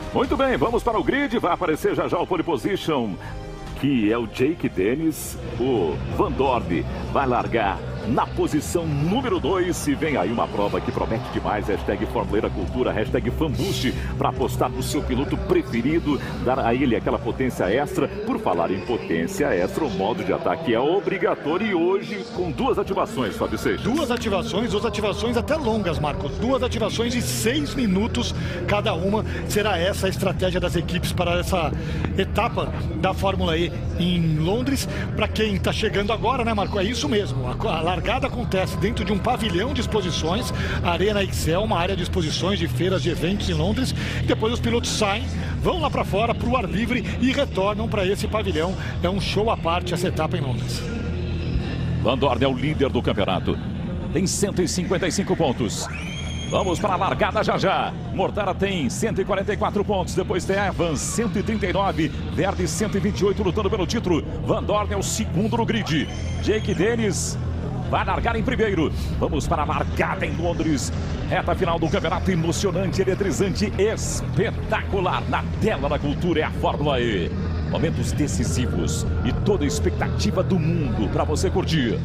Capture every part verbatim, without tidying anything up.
Muito bem, vamos para o grid. Vai aparecer já já o pole position, que é o Jake Dennis. O Van Dorn vai largar na posição número dois. E vem aí uma prova que promete demais. Hashtag Formuleira Cultura, hashtag FanBoost, para apostar no seu piloto preferido, dar a ele aquela potência extra. Por falar em potência extra, o modo de ataque é obrigatório. E hoje com duas ativações, Fábio Seixas. Duas ativações, duas ativações até longas, Marcos. Duas ativações de seis minutos cada uma. Será essa a estratégia das equipes para essa etapa da Fórmula E em Londres. Para quem está chegando agora, né, Marco? É isso mesmo. A, a largada acontece dentro de um pavilhão de exposições, a Arena Excel, uma área de exposições, de feiras, de eventos em Londres. E depois os pilotos saem, vão lá para fora, para o ar livre e retornam para esse pavilhão. É um show à parte essa etapa em Londres. Van Dorn é o líder do campeonato. Tem cento e cinquenta e cinco pontos. Vamos para a largada já já. Mortara tem cento e quarenta e quatro pontos. Depois tem Evans, cento e trinta e nove. Verdi, cento e vinte e oito, lutando pelo título. Van Dorn é o segundo no grid. Jake Dennis vai largar em primeiro. Vamos para a largada em Londres. Reta final do campeonato, emocionante, eletrizante, espetacular. Na tela da cultura é a Fórmula E. Momentos decisivos e toda a expectativa do mundo para você curtir.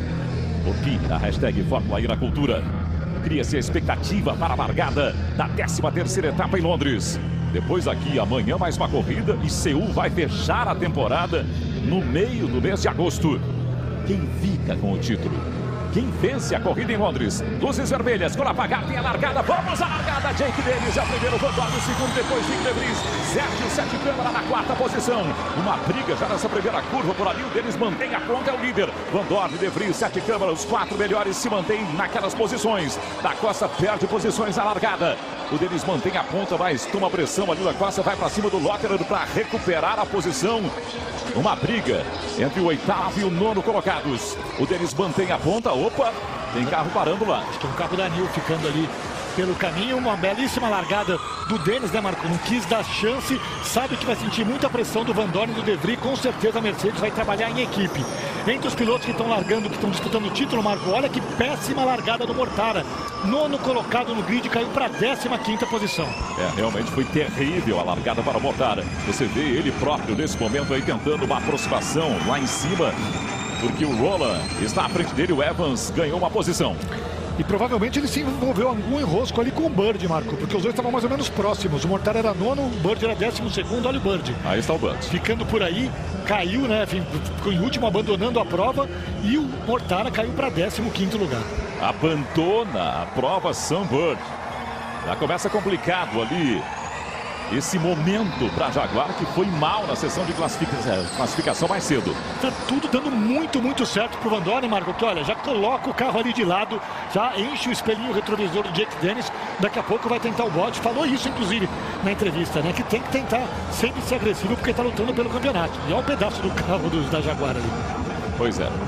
Aqui na hashtag Fórmula E na cultura. Cria-se a expectativa para a largada da décima terceira etapa em Londres. Depois aqui, amanhã mais uma corrida e Seul vai fechar a temporada no meio do mês de agosto. Quem fica com o título? Quem vence a corrida em Londres? Luzes vermelhas, cor apagada, tem a largada. Vamos à largada. Jake Dennis é o primeiro, Van Dorn o segundo, depois Nick De Vries. Sérgio Sete Câmara na quarta posição. Uma briga já nessa primeira curva por ali. O Dennis mantém a ponta, é o líder. Van Dorn, De Vries, Sete Câmara, os quatro melhores se mantêm naquelas posições. Da Costa perde posições na largada. O Dennis mantém a ponta, mas toma pressão ali da Costa, vai para cima do Lotterer para recuperar a posição. Uma briga entre o oitavo e o nono colocados. O Dennis mantém a ponta. Opa, tem carro parando lá. Acho que é um carro da Nil ficando ali pelo caminho. Uma belíssima largada do Dennis, né, Marco? Não quis dar chance. Sabe que vai sentir muita pressão do Van Dorn e do De Vries. Com certeza a Mercedes vai trabalhar em equipe. Entre os pilotos que estão largando, que estão disputando o título, Marco, olha que péssima largada do Mortara. Nono colocado no grid, caiu para a décima quinta posição. É, realmente foi terrível a largada para o Mortara. Você vê ele próprio nesse momento aí tentando uma aproximação lá em cima, porque o Roland está à frente dele, o Evans ganhou uma posição. E provavelmente ele se envolveu algum enrosco ali com o Bird, Marco, porque os dois estavam mais ou menos próximos. O Mortara era nono, o Bird era décimo segundo, olha o Bird. Aí está o Bird. Ficando por aí, caiu, né, ficou em último, abandonando a prova, e o Mortara caiu para décimo quinto lugar. Abandona a prova Sam Bird. Já começa complicado ali esse momento para Jaguar, que foi mal na sessão de classificação, classificação mais cedo. Tá tudo dando muito, muito certo pro Van Dorn, Marco, que olha, já coloca o carro ali de lado, já enche o espelhinho retrovisor do Jake Dennis, daqui a pouco vai tentar o bote, falou isso inclusive na entrevista, né, que tem que tentar sempre ser agressivo porque tá lutando pelo campeonato. E olha um pedaço do carro dos, da Jaguar ali. Pois é.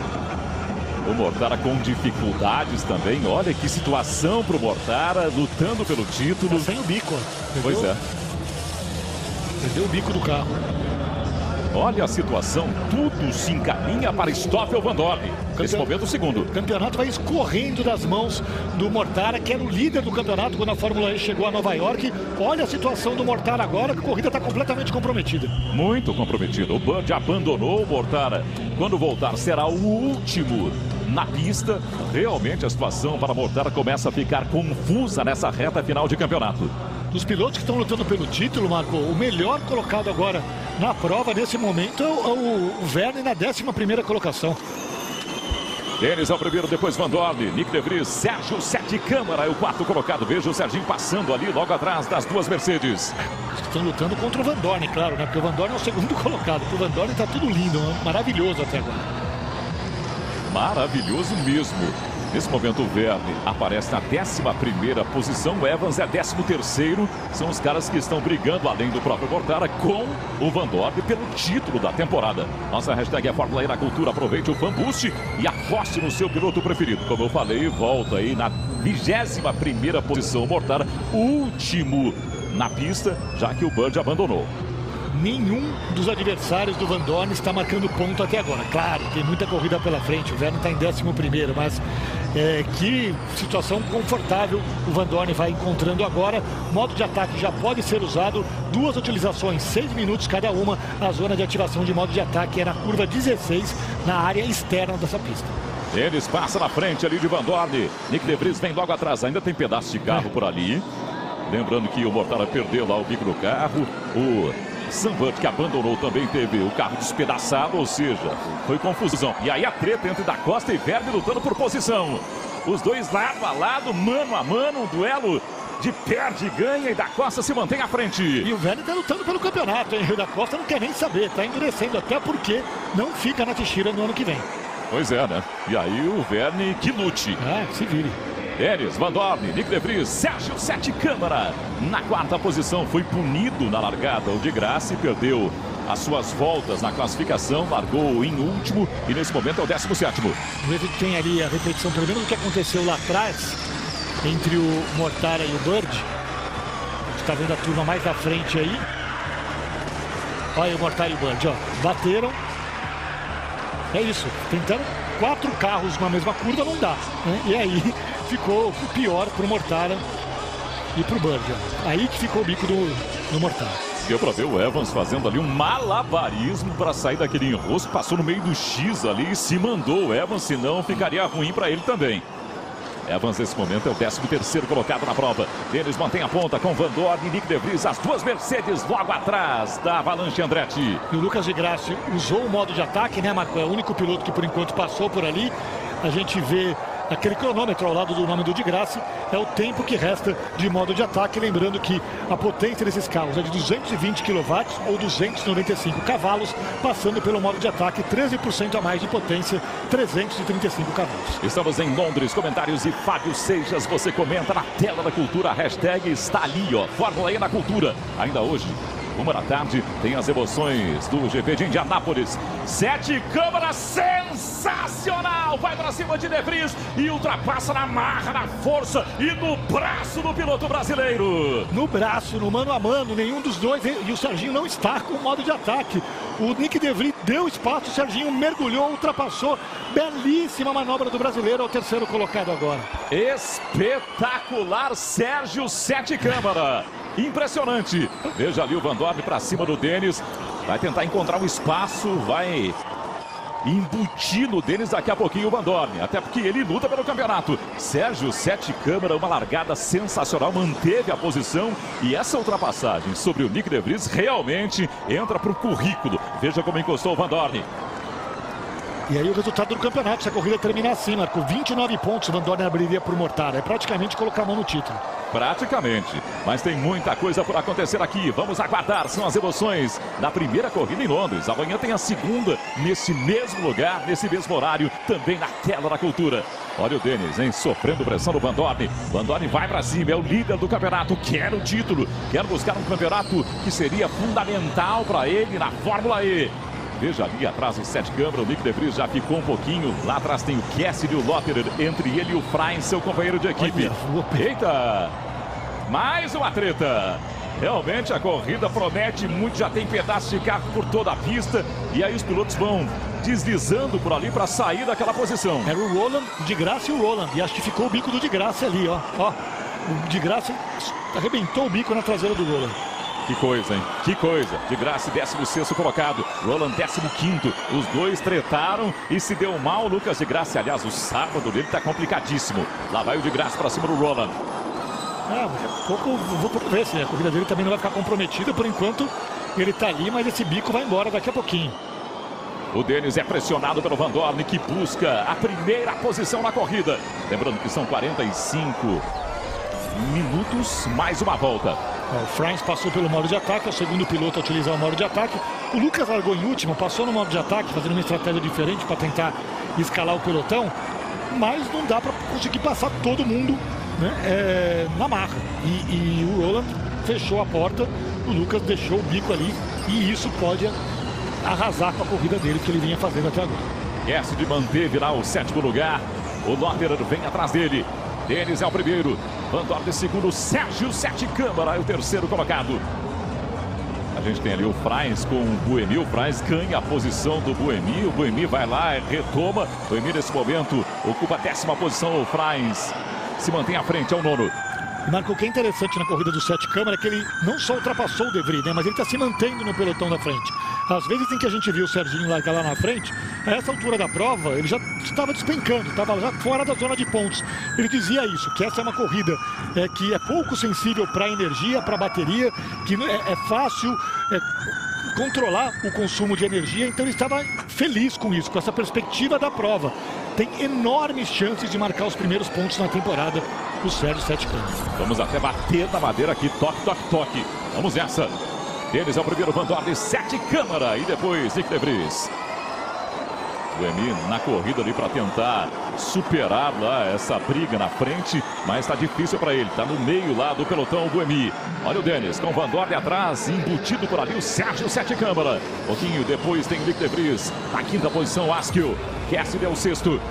O Mortara com dificuldades também, olha que situação pro Mortara, lutando pelo título. Tá sem o bico, ó. Pois é. Perdeu o bico do carro. Olha a situação, tudo se encaminha para Stoffel Van Dorn. Nesse momento, o segundo. O campeonato vai escorrendo das mãos do Mortara, que era o líder do campeonato quando a Fórmula E chegou a Nova York. Olha a situação do Mortara agora, que a corrida está completamente comprometida. Muito comprometida. O Bird abandonou o Mortara. Quando voltar, será o último na pista. Realmente a situação para Mortara começa a ficar confusa nessa reta final de campeonato. Dos pilotos que estão lutando pelo título, Marco, o melhor colocado agora na prova nesse momento é o, o, o Vergne na décima primeira colocação. Dennis é o primeiro, depois Van Dorn, Nick De Vries, Sérgio Sete Câmara é o quarto colocado. Veja o Serginho passando ali logo atrás das duas Mercedes. Estão lutando contra o Van Dorn, claro, né? Porque o Van Dorn é o segundo colocado. O Van Dorn está tudo lindo, maravilhoso até agora. Maravilhoso mesmo. Nesse momento o Vergne aparece na décima primeira posição, o Evans é décimo terceiro. São os caras que estão brigando além do próprio Mortara com o Van Dorn pelo título da temporada. Nossa hashtag é Fórmula E na Cultura. Aproveite o FanBoost e aposte no seu piloto preferido. Como eu falei, volta aí na vigésima primeira posição o Mortara, último na pista, já que o Bird abandonou. Nenhum dos adversários do Van Dorn está marcando ponto até agora. Claro, tem muita corrida pela frente, o Vergne está em décimo primeiro, mas É, que situação confortável o Van Dorn vai encontrando agora. Modo de ataque já pode ser usado. Duas utilizações, seis minutos cada uma. A zona de ativação de modo de ataque é na curva dezesseis, na área externa dessa pista. Eles passam na frente ali de Van Dorn. Nick De Vries vem logo atrás. Ainda tem pedaço de carro é. por ali. Lembrando que o Mortara perdeu lá o bico do carro. O Sam Burt, que abandonou, também teve o carro despedaçado, ou seja, foi confusão. E aí a treta entre Da Costa e Verne lutando por posição. Os dois lado a lado, mano a mano, um duelo de perde e ganha, e Da Costa se mantém à frente. E o Verne está lutando pelo campeonato, hein? O Da Costa não quer nem saber, está endurecendo, até porque não fica na Teixeira no ano que vem. Pois é, né? E aí o Verne que lute. Ah, se vire. Denis, Van Dorn, Nick De Vries, Sérgio Sete Câmara. Na quarta posição, foi punido na largada. O de Graça perdeu as suas voltas na classificação, largou em último e nesse momento é o décimo sétimo. A gente tem ali a repetição, pelo menos, do que aconteceu lá atrás, entre o Mortara e o Bird. A gente está vendo a turma mais à frente aí. Olha o Mortara e o Bird, ó. Bateram. É isso, tentando quatro carros na mesma curva, não dá, né? E aí ficou pior pro Mortara e pro Bird. Aí que ficou o bico do, do Mortara. Deu pra ver o Evans fazendo ali um malabarismo para sair daquele enrosco. Passou no meio do X ali e se mandou o Evans, senão ficaria ruim para ele também. Evans, nesse momento, é o décimo terceiro colocado na prova. Denis mantém a ponta com Van Dorn e Nick De Vries. As duas Mercedes logo atrás da Avalanche Andretti. E o Lucas de Graça usou o modo de ataque, né, Marco? É o único piloto que, por enquanto, passou por ali. A gente vê aquele cronômetro ao lado do nome do de Graça. É o tempo que resta de modo de ataque. Lembrando que a potência desses carros é de duzentos e vinte quilowatts ou duzentos e noventa e cinco cavalos, passando pelo modo de ataque, treze por cento a mais de potência, trezentos e trinta e cinco cavalos. Estamos em Londres, comentários de Fábio Seixas. Você comenta na tela da Cultura, a hashtag está ali, ó, Fórmula E na Cultura. Ainda hoje, uma da tarde, tem as emoções do G P de Indianápolis. Sete Câmara, sensacional! Vai para cima de De Vries e ultrapassa na marra, na força e no braço do piloto brasileiro. No braço, no mano a mano, nenhum dos dois. E o Serginho não está com o modo de ataque. O Nick De Vries deu espaço, o Serginho mergulhou, ultrapassou. Belíssima manobra do brasileiro, ao terceiro colocado agora. Espetacular, Sérgio Sete Câmara. Impressionante. Veja ali o Van Dorn para cima do Denis. Vai tentar encontrar um espaço, vai embutir no Denis daqui a pouquinho o Van Dorn. Até porque ele luta pelo campeonato. Sérgio Sete Câmara, uma largada sensacional, manteve a posição. E essa ultrapassagem sobre o Nick De Vries realmente entra para o currículo. Veja como encostou o Van Dorn. E aí o resultado do campeonato, se a corrida terminar assim, Marco, vinte e nove pontos, o Van Dorn abriria para o Mortara. É praticamente colocar a mão no título. Praticamente, mas tem muita coisa por acontecer aqui. Vamos aguardar, são as emoções da primeira corrida em Londres. Amanhã tem a segunda, nesse mesmo lugar, nesse mesmo horário, também na tela da Cultura. Olha o Denis, hein, sofrendo pressão do Van Dorn. Van Dorn vai para cima, é o líder do campeonato, quer o título, quer buscar um campeonato que seria fundamental para ele na Fórmula E. Veja ali atrás o Sete Câmara, o Nick De Vries já ficou um pouquinho. Lá atrás tem o Cassidy e o Lotterer, entre ele e o Fry, seu companheiro de equipe. Eita! Mais uma treta. Realmente a corrida promete muito, já tem pedaços de carro por toda a pista. E aí os pilotos vão deslizando por ali para sair daquela posição. Era o Roland, o de Graça e o Roland. E acho que ficou o bico do de Graça ali, ó. ó. O de Graça arrebentou o bico na traseira do Roland. Que coisa, hein? Que coisa. De Graça, décimo sexto colocado. Roland, décimo quinto. Os dois tretaram e se deu mal. Lucas de Graça, aliás, o sábado dele tá complicadíssimo. Lá vai o de Graça para cima do Roland. Ah, pouco, vou ver se a corrida dele também não vai ficar comprometida. Por enquanto, ele tá ali, mas esse bico vai embora daqui a pouquinho. O Denis é pressionado pelo Van Dorn, que busca a primeira posição na corrida. Lembrando que são quarenta e cinco minutos, mais uma volta. O Franz passou pelo modo de ataque, é o segundo piloto a utilizar o modo de ataque. O Lucas largou em último, passou no modo de ataque, fazendo uma estratégia diferente para tentar escalar o pelotão. Mas não dá para conseguir passar todo mundo, né, é, na marra. E, e o Roland fechou a porta, o Lucas deixou o bico ali. E isso pode arrasar com a corrida dele que ele vinha fazendo até agora. Cassidy manteve lá o sétimo lugar. O Lotterer vem atrás dele. Denis é o primeiro. Van Dorn de segundo. Sérgio Sete Câmara é o terceiro colocado. A gente tem ali o Frais com o Buemi. O Frais ganha a posição do Buemi. O Buemi vai lá, retoma. O Buemi nesse momento ocupa a décima posição. O Frais se mantém à frente, é o nono. Marco, o que é interessante na corrida do Sete Câmara é que ele não só ultrapassou o De Vries, né, mas ele está se mantendo no pelotão da frente. Às vezes em que a gente viu o Serginho largar lá na frente, a essa altura da prova, ele já estava despencando, estava já fora da zona de pontos. Ele dizia isso, que essa é uma corrida é, que é pouco sensível para a energia, para a bateria, que é, é fácil é, controlar o consumo de energia, então ele estava feliz com isso, com essa perspectiva da prova. Tem enormes chances de marcar os primeiros pontos na temporada o Sérgio Sete Câmara. Vamos até bater na madeira aqui, toque, toque, toque. Vamos nessa. Deles é o primeiro Van Dorn, Sete Câmara e depois Nick De Vries. Buemi na corrida ali para tentar superar lá essa briga na frente, mas está difícil para ele. Está no meio lá do pelotão o Buemi. Olha o Denis com o Van Dorn atrás, embutido por ali o Sérgio Sete Câmara. Pouquinho depois tem o Nick De Vries. Na quinta posição, Askil. Cassidy é o sexto.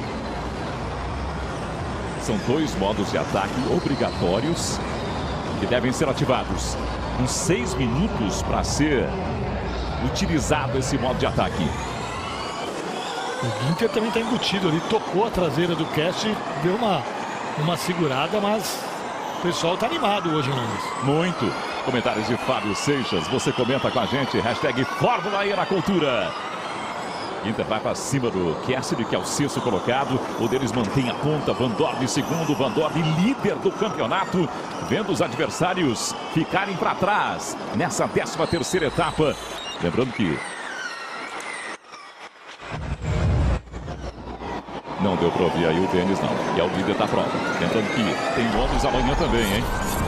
São dois modos de ataque obrigatórios que devem ser ativados. Com seis minutos para ser utilizado esse modo de ataque. O Ginter também está embutido ali, tocou a traseira do Cassidy, deu uma, uma segurada, mas o pessoal está animado hoje, Nunes. Muito. Comentários de Fábio Seixas, você comenta com a gente, hashtag Fórmula E na Cultura. Inter vai para cima do Cassidy, que é o sexto colocado. O deles mantém a ponta. Van Dorn segundo. Van Dorn líder do campeonato. Vendo os adversários ficarem para trás nessa décima terceira etapa. Lembrando que não deu para ouvir aí o Denis, não. Que é o líder da prova. Lembrando que tem Londres amanhã também, hein?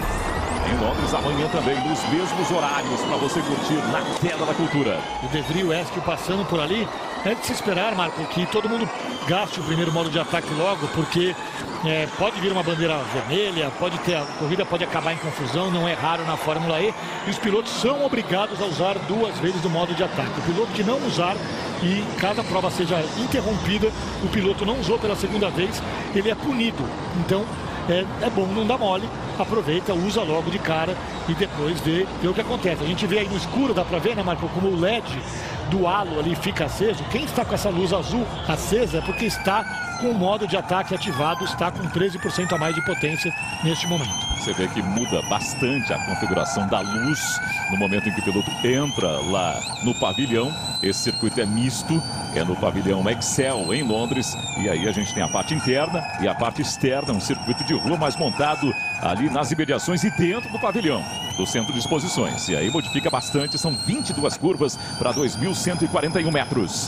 Em Londres amanhã também, nos mesmos horários, para você curtir na tela da cultura. O De Vries e o Askil passando por ali. É de se esperar, Marco, que todo mundo gaste o primeiro modo de ataque logo, porque é, pode vir uma bandeira vermelha, pode ter, a corrida pode acabar em confusão, não é raro na Fórmula E. E os pilotos são obrigados a usar duas vezes o modo de ataque. O piloto que não usar, e caso a prova seja interrompida, o piloto não usou pela segunda vez, ele é punido. Então, É, é bom, não dá mole, aproveita, usa logo de cara e depois vê, vê o que acontece. A gente vê aí no escuro, dá pra ver, né, Marco, como o L E D do halo ali fica aceso. Quem está com essa luz azul acesa é porque está com o modo de ataque ativado, está com treze por cento a mais de potência neste momento. Você vê que muda bastante a configuração da luz no momento em que o piloto entra lá no pavilhão. Esse circuito é misto, é no pavilhão Excel em Londres. E aí a gente tem a parte interna e a parte externa, um circuito de rua mais montado ali nas imediações e dentro do pavilhão do centro de exposições. E aí modifica bastante, são vinte e duas curvas para dois mil cento e quarenta e um metros.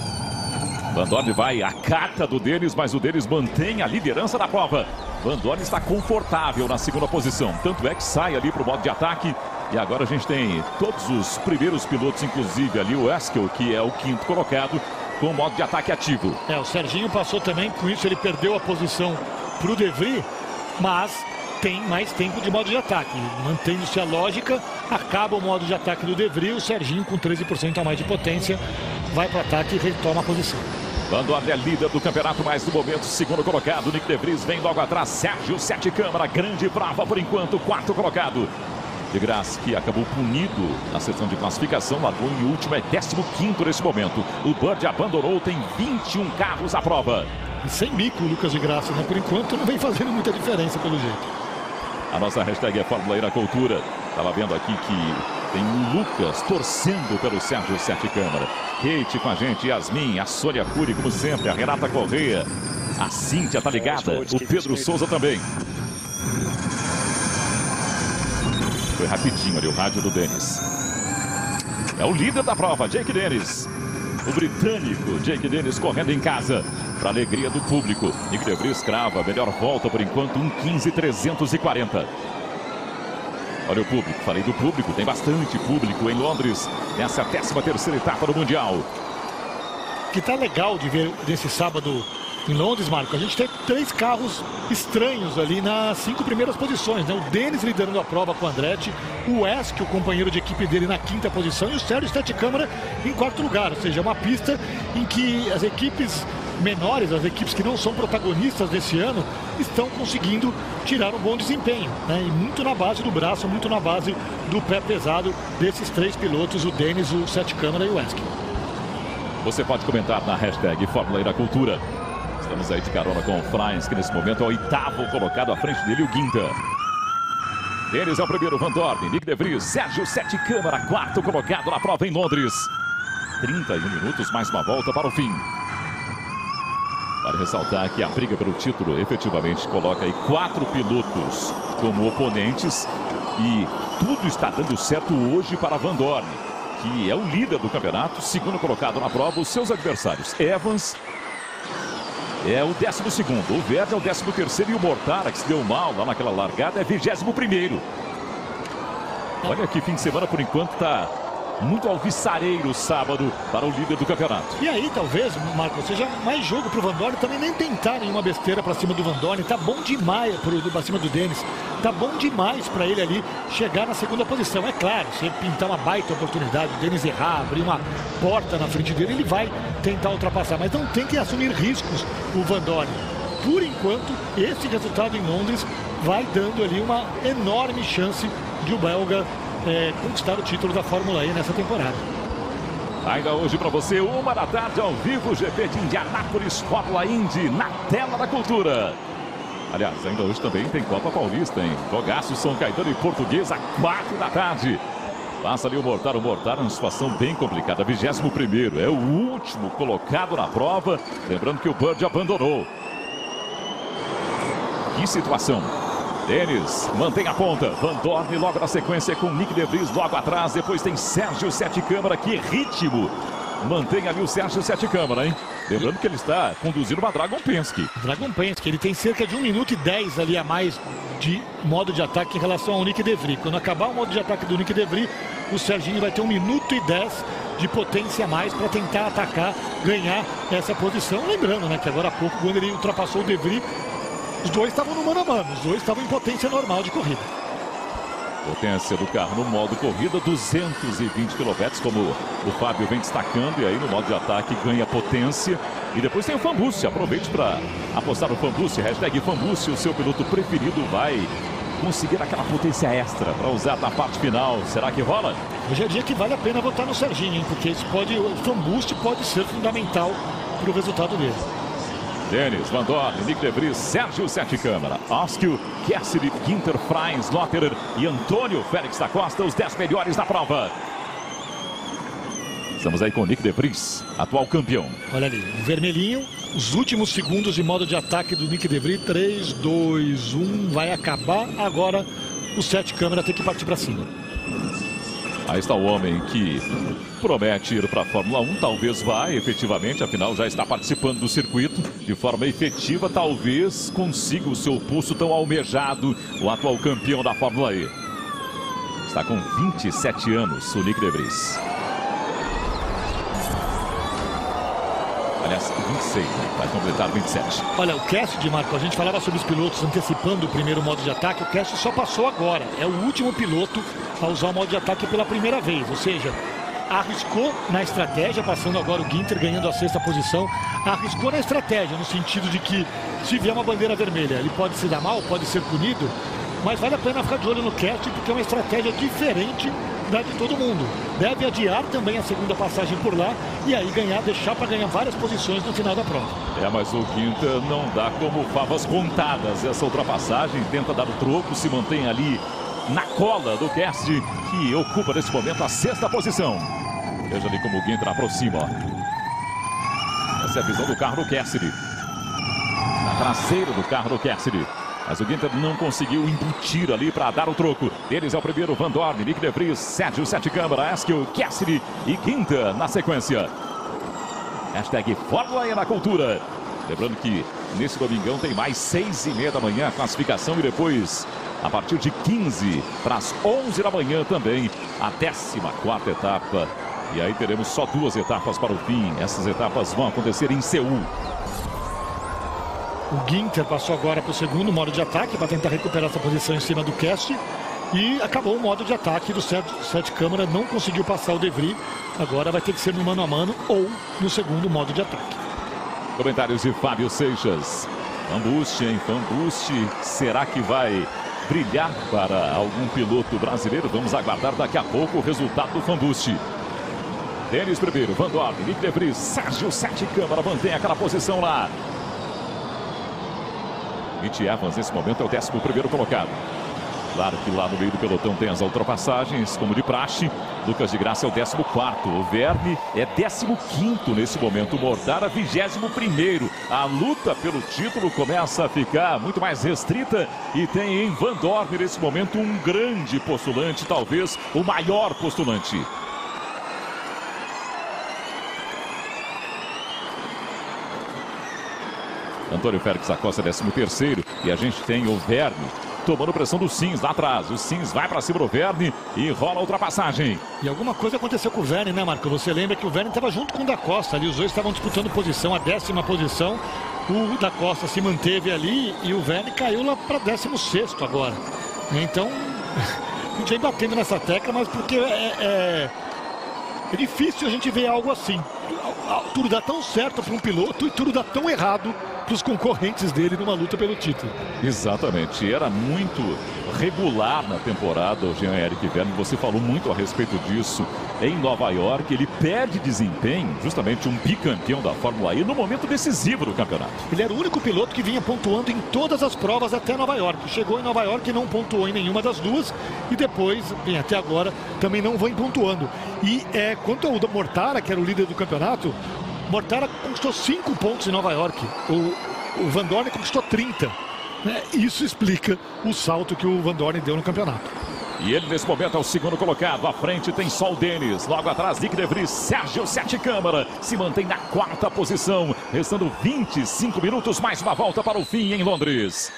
Van Dorn vai à carta do Denis, mas o Denis mantém a liderança da prova. Van Dorn está confortável na segunda posição. Tanto é que sai ali para o modo de ataque. E agora a gente tem todos os primeiros pilotos, inclusive ali o Askil, que é o quinto colocado, com o modo de ataque ativo. É, o Serginho passou também, com isso ele perdeu a posição para o De Vries, mas tem mais tempo de modo de ataque. Mantendo-se a lógica, acaba o modo de ataque do De Vries, o Serginho com treze por cento a mais de potência vai para o ataque e retoma a posição. Van Dorn é líder do campeonato, mas no momento segundo colocado. Nick De Vries vem logo atrás. Sérgio Sete Câmara, grande prova por enquanto, quarto colocado. De Graça, que acabou punido na sessão de classificação, largou em último, é décimo quinto nesse momento. O Bird abandonou, tem vinte e um carros à prova. E sem bico o Lucas de Graça, né? Por enquanto não vem fazendo muita diferença pelo jeito. A nossa hashtag é Fórmula E na Cultura. Estava vendo aqui que tem o Lucas torcendo pelo Sérgio Sete Câmara. Kate com a gente, Yasmin, a Sônia Cury, como sempre, a Renata Correia, a Cíntia tá ligada, o Pedro Souza também. Foi rapidinho ali o rádio do Denis. É o líder da prova, Jake Dennis. O britânico Jake Dennis correndo em casa, para alegria do público. Nick De Vries crava, melhor volta por enquanto, um quinze trezentos e quarenta. Olha o público, falei do público, tem bastante público em Londres, nessa décima terceira etapa do Mundial. Que tá legal de ver nesse sábado em Londres, Marco. A gente tem três carros estranhos ali nas cinco primeiras posições, né? O Denis liderando a prova com o Andretti, o Askil, o companheiro de equipe dele, na quinta posição, e o Sérgio Sete Câmara em quarto lugar. Ou seja, uma pista em que as equipes menores, as equipes que não são protagonistas desse ano, estão conseguindo tirar um bom desempenho, né? E muito na base do braço, muito na base do pé pesado desses três pilotos, o Denis, o Sete Câmara e o Esquil. Você pode comentar na hashtag Fórmula E da Cultura. Estamos aí de carona com o Fries, que nesse momento é o oitavo colocado à frente dele, o Guinta. Denis é o primeiro, Van Dorn, Nick De Vries, Sérgio Sete Câmara, quarto colocado na prova em Londres. trinta e um minutos, mais uma volta para o fim. Vale ressaltar que a briga pelo título efetivamente coloca aí quatro pilotos como oponentes e tudo está dando certo hoje para Van Dorn, que é o líder do campeonato, segundo colocado na prova. Os seus adversários, Evans é o décimo segundo, o Verde é o décimo terceiro e o Mortara, que se deu mal lá naquela largada, é vigésimo primeiro. Olha que fim de semana, por enquanto, tá muito alvissareiro sábado para o líder do campeonato. E aí, talvez, Marcos, seja mais jogo para o Van Dorn também nem tentar nenhuma besteira para cima do Van Dorn. Tá bom demais para cima do Denis. Tá bom demais para ele ali chegar na segunda posição. É claro, se ele pintar uma baita oportunidade, o Denis errar, abrir uma porta na frente dele, ele vai tentar ultrapassar. Mas não tem que assumir riscos o Van Dorn. Por enquanto, esse resultado em Londres vai dando ali uma enorme chance de o belga É, conquistar o título da Fórmula E nessa temporada. Ainda hoje para você, uma da tarde, ao vivo, G P de Indianápolis, Fórmula Indy, na tela da cultura. Aliás, ainda hoje também tem Copa Paulista, hein? Jogaço São Caetano e Portuguesa, quatro da tarde. Passa ali o Mortara, o Mortara numa situação bem complicada, vigésimo primeiro, é o último colocado na prova, lembrando que o Bird abandonou. Que situação! Denis mantém a ponta, Van Dorn logo na sequência com Nick De Vries logo atrás, depois tem Sérgio Sete Câmara, que ritmo mantém ali o Sérgio Sete Câmara, hein? Lembrando que ele está conduzindo uma Dragon Penske. Dragon Penske, ele tem cerca de um minuto e dez ali a mais de modo de ataque em relação ao Nick De Vries. Quando acabar o modo de ataque do Nick De Vries, o Serginho vai ter um minuto e dez de potência a mais para tentar atacar, ganhar essa posição. Lembrando, né, que agora há pouco, quando ele ultrapassou o De Vries, os dois estavam no mano a mano, os dois estavam em potência normal de corrida. Potência do carro no modo corrida, duzentos e vinte quilômetros, como o Fábio vem destacando. E aí no modo de ataque ganha potência. E depois tem o Fambucci, aproveite para apostar no Fambucci, hashtag Fambucci, o seu piloto preferido vai conseguir aquela potência extra para usar na parte final. Será que rola? Hoje é dia que vale a pena votar no Serginho, hein? Porque isso pode, o Fambucci pode ser fundamental para o resultado dele. Denis, Van Dorn, Nick De Vries, Sérgio Sete Câmara, Esquil, Cassidy, Ginter, Fries, Lotterer e Antônio Félix da Costa, os dez melhores da prova. Estamos aí com o Nick De Vries, atual campeão. Olha ali, o vermelhinho, os últimos segundos de modo de ataque do Nick De Vries, três, dois, um, vai acabar. Agora o Sete Câmara tem que partir para cima. Aí está o homem que promete ir para a Fórmula um, talvez vá efetivamente, afinal já está participando do circuito de forma efetiva, talvez consiga o seu pulso tão almejado, o atual campeão da Fórmula E. Está com vinte e sete anos, o Nick De Vries. Aliás, vinte e seis, né? Vai completar vinte e sete. Olha, o Cassidy, Marco, a gente falava sobre os pilotos antecipando o primeiro modo de ataque. O Cassidy só passou agora. É o último piloto a usar o modo de ataque pela primeira vez. Ou seja, arriscou na estratégia, passando agora o Ginter, ganhando a sexta posição. Arriscou na estratégia, no sentido de que se vier uma bandeira vermelha, ele pode se dar mal, pode ser punido. Mas vale a pena ficar de olho no Cassidy, porque é uma estratégia diferente da de todo mundo. Deve adiar também a segunda passagem por lá e aí ganhar, deixar para ganhar várias posições no final da prova. É, mas o Ginter não dá como favas contadas essa ultrapassagem, tenta dar o troco, se mantém ali na cola do Cassidy, que ocupa nesse momento a sexta posição. Veja ali como o Ginter aproxima, ó. Essa é a visão do carro do Cassidy. Na traseira do carro do Cassidy. Mas o Ginter não conseguiu embutir ali para dar o troco. Eles é o primeiro, Van Dorn, Nick De Vries, Sérgio Sete Câmara, Esquil, Cassidy e Ginter na sequência. Hashtag Fórmula E na cultura. Lembrando que nesse domingão tem mais seis e meia da manhã a classificação e depois, a partir de quinze para as onze da manhã também, a décima quarta etapa. E aí teremos só duas etapas para o fim. Essas etapas vão acontecer em Seul. O Ginter passou agora para o segundo modo de ataque para tentar recuperar essa posição em cima do Cassidy. E acabou o modo de ataque do Sete Câmara, não conseguiu passar o De Vries. Agora vai ter que ser no mano a mano ou no segundo modo de ataque. Comentários de Fábio Seixas. Fambusti, hein? Fambusti, será que vai brilhar para algum piloto brasileiro? Vamos aguardar daqui a pouco o resultado do Fambusti. Denis primeiro, Van Dorn, Nick De Vries, Sérgio Sete Câmara mantém aquela posição lá. Mitch Evans nesse momento é o décimo primeiro colocado. Claro que lá no meio do pelotão tem as ultrapassagens, como de praxe. Lucas de Graça é o décimo quarto. O Verne é décimo quinto nesse momento. O Mortara, vigésimo primeiro. A luta pelo título começa a ficar muito mais restrita. E tem em Van Dorn nesse momento um grande postulante, talvez o maior postulante. Antônio Félix Acosta, décimo terceiro. E a gente tem o Verne tomando pressão do Sims lá atrás. O Sims vai para cima do Verne e rola a ultrapassagem. E alguma coisa aconteceu com o Verne, né, Marco? Você lembra que o Verne estava junto com o da Costa ali. Os dois estavam disputando posição, a décima posição. O da Costa se manteve ali e o Verne caiu lá para décimo sexto agora. Então, a gente vem batendo nessa tecla, mas porque é, é, é difícil a gente ver algo assim. Tudo dá tão certo para um piloto e tudo dá tão errado para os concorrentes dele numa luta pelo título. Exatamente, era muito regular na temporada o Jean-Eric Verne, você falou muito a respeito disso em Nova York. Ele perde desempenho, justamente um bicampeão da Fórmula E no momento decisivo do campeonato. Ele era o único piloto que vinha pontuando em todas as provas até Nova York. Chegou em Nova York e não pontuou em nenhuma das duas e depois, bem, até agora também não vem pontuando. E é, quanto ao Mortara, que era o líder do campeonato, Mortara conquistou cinco pontos em Nova York. O, o Van Dorn conquistou trinta. Né? Isso explica o salto que o Van Dorn deu no campeonato. E ele nesse momento é o segundo colocado. À frente tem só o Denis. Logo atrás, Nick De Vries. Sérgio Sete Câmara se mantém na quarta posição. Restando vinte e cinco minutos. Mais uma volta para o fim em Londres.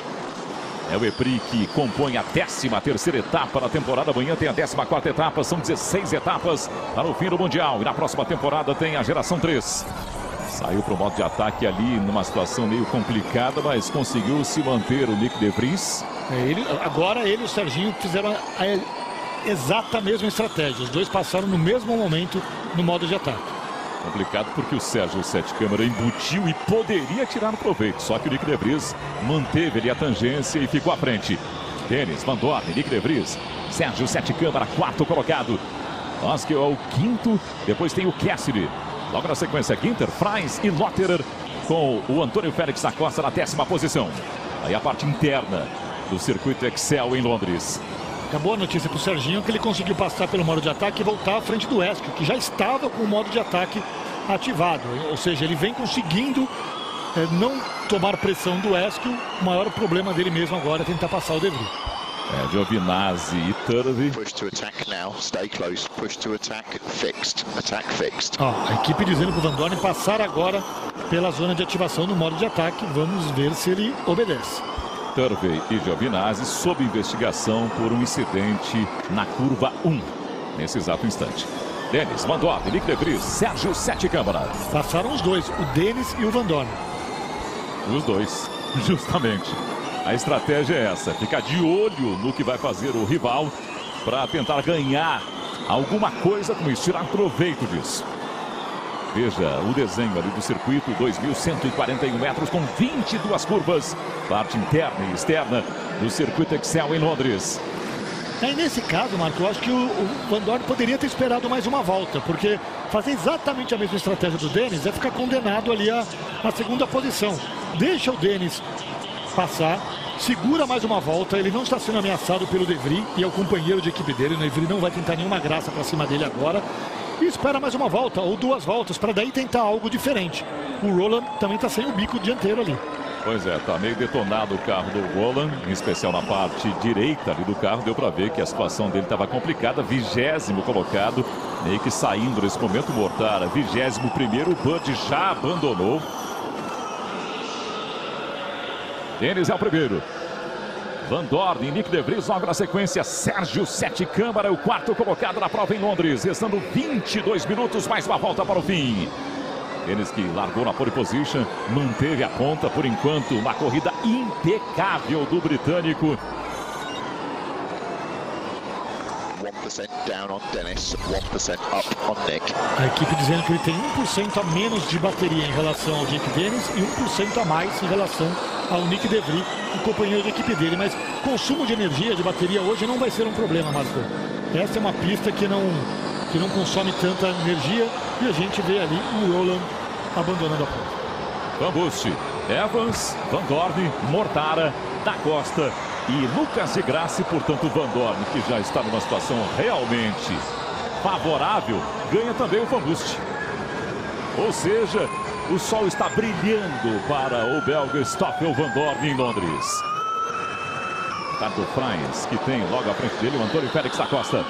É o EPRI que compõe a décima terceira etapa da temporada. Amanhã tem a décima quarta etapa. São dezesseis etapas para o fim do Mundial. E na próxima temporada tem a geração três. Saiu para o modo de ataque ali numa situação meio complicada, mas conseguiu se manter o Nick De Vries. É, ele, agora ele e o Serginho fizeram a, a exata mesma estratégia. Os dois passaram no mesmo momento no modo de ataque. Complicado porque o Sérgio Sete Câmara embutiu e poderia tirar no proveito. Só que o Nick De Vries manteve ali a tangência e ficou à frente. Denis, Van Dorn, Nick De Vries. Sérgio Sete Câmara, quarto colocado. Oscar é o quinto. Depois tem o Cassidy. Logo na sequência, Ginter, Fries e Lotterer. Com o Antônio Félix Acosta na décima posição. Aí a parte interna do circuito Excel em Londres. Acabou a notícia para o Serginho que ele conseguiu passar pelo modo de ataque e voltar à frente do Esquio, que já estava com o modo de ataque ativado. Ou seja, ele vem conseguindo é, não tomar pressão do Esquio. O maior problema dele mesmo agora é tentar passar o De Vries. É, Giovinazzi e Turvey. Push to attack now, stay close, push to attack, fixed, attack fixed. Ó, a equipe dizendo para o Van Dorn passar agora pela zona de ativação no modo de ataque. Vamos ver se ele obedece. Turvey e Giovinazzi sob investigação por um incidente na curva um, nesse exato instante. Denis, Van Dorn, Nick De Vries, Sérgio Sete Câmara. Passaram os dois, o Denis e o Van Dorn. Os dois, justamente. A estratégia é essa, ficar de olho no que vai fazer o rival para tentar ganhar alguma coisa com isso, tirar proveito disso. Veja o desenho ali do circuito, dois mil cento e quarenta e um metros com vinte e duas curvas, parte interna e externa do circuito Excel em Londres. É, nesse caso, Marco, eu acho que o, o Van Dorn poderia ter esperado mais uma volta, porque fazer exatamente a mesma estratégia do Denis é ficar condenado ali à, à segunda posição. Deixa o Denis passar, segura mais uma volta, ele não está sendo ameaçado pelo De Vries e é o companheiro de equipe dele. O De Vries não vai tentar nenhuma graça para cima dele agora. E espera mais uma volta ou duas voltas para daí tentar algo diferente. O Roland também está sem o bico dianteiro ali. Pois é, tá meio detonado o carro do Roland, em especial na parte direita ali do carro. Deu para ver que a situação dele estava complicada. Vigésimo colocado, meio que saindo nesse momento. Mortara, vigésimo primeiro. O Bud já abandonou. Denis é o primeiro. Van Dorn e Nick De Vries logo na sequência. Sérgio Sete Câmara, o quarto colocado na prova em Londres. Restando vinte e dois minutos, mais uma volta para o fim. Denis que largou na pole position, manteve a ponta por enquanto. Uma corrida impecável do britânico. percent down on Dennis, one percent up on Nick. A equipe dizendo que ele tem um por cento a menos de bateria em relação ao Jake Dennis e um por cento a mais em relação ao Nick De Vries, o companheiro de equipe dele. Mas consumo de energia, de bateria hoje não vai ser um problema, Marco. Essa é uma pista que não, que não consome tanta energia e a gente vê ali o Roland abandonando a prova. Van Bust, Evans, Van Dorn, Mortara, Da Costa e Lucas de Grassi. Portanto, Van Dorn, que já está numa situação realmente favorável, ganha também o Van Bust. Ou seja, o sol está brilhando para o belga Stoffel Van Dorn em Londres. Ricardo Freins, que tem logo à frente dele o Antônio Félix da Costa.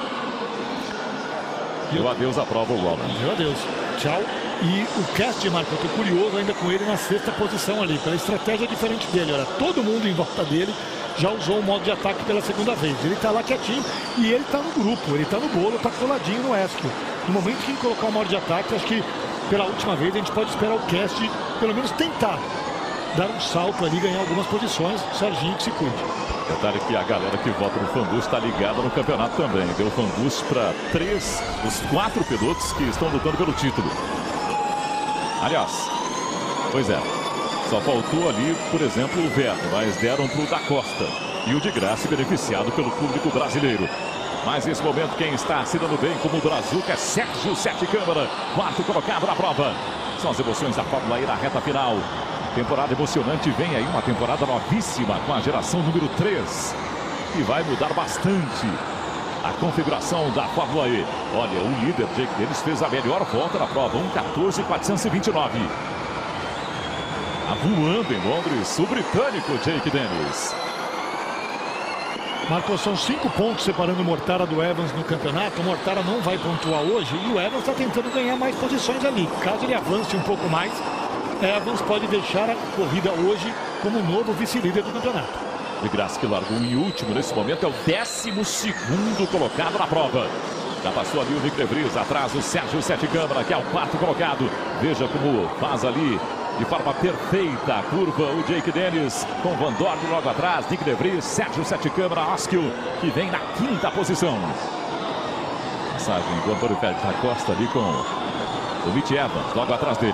Deu adeus à prova o Roland. Deu adeus. Tchau. E o Cast, Marco, eu tô curioso ainda com ele na sexta posição ali, pela estratégia diferente dele. Olha, todo mundo em volta dele já usou o modo de ataque pela segunda vez. Ele tá lá quietinho e ele tá no grupo, ele tá no bolo, tá coladinho no Esquio. No momento que colocar o modo de ataque, acho que pela última vez a gente pode esperar o Cast pelo menos tentar dar um salto ali, ganhar algumas posições. Serginho que se cuide. Detalhe que a galera que vota no Van Bust está ligada no campeonato também. Deu Van Bust para três dos quatro pilotos que estão lutando pelo título. Aliás, pois é, só faltou ali, por exemplo, o Veto, mas deram para o Da Costa. E o de Grassi beneficiado pelo público brasileiro. Mas nesse momento quem está se dando bem como o Brazuca é Sérgio Sete Câmara, quarto colocado na prova. São as emoções da Fórmula E na reta final. Temporada emocionante, vem aí uma temporada novíssima com a geração número três. E vai mudar bastante a configuração da Fórmula E. Olha, o líder Jake Dennis fez a melhor volta na prova, um quatorze quatrocentos e vinte e nove. Tá voando em Londres o britânico Jake Dennis. Marcos, são cinco pontos separando o Mortara do Evans no campeonato. O Mortara não vai pontuar hoje e o Evans está tentando ganhar mais posições ali. Caso ele avance um pouco mais, Evans pode deixar a corrida hoje como novo vice-líder do campeonato. De Grassi, que largou em último nesse momento, é o décimo segundo colocado na prova. Já passou ali o Nick De Vries, atrás o Sérgio Sete Câmara, que é o quarto colocado. Veja como faz ali de forma perfeita a curva o Jake Dennis, com Van Dorn logo atrás, Nick De Vries, Sérgio Sete Câmara, Esquio, que vem na quinta posição. Passagem do Antônio Félix da Costa ali com o Mitch Evans, logo atrás dele.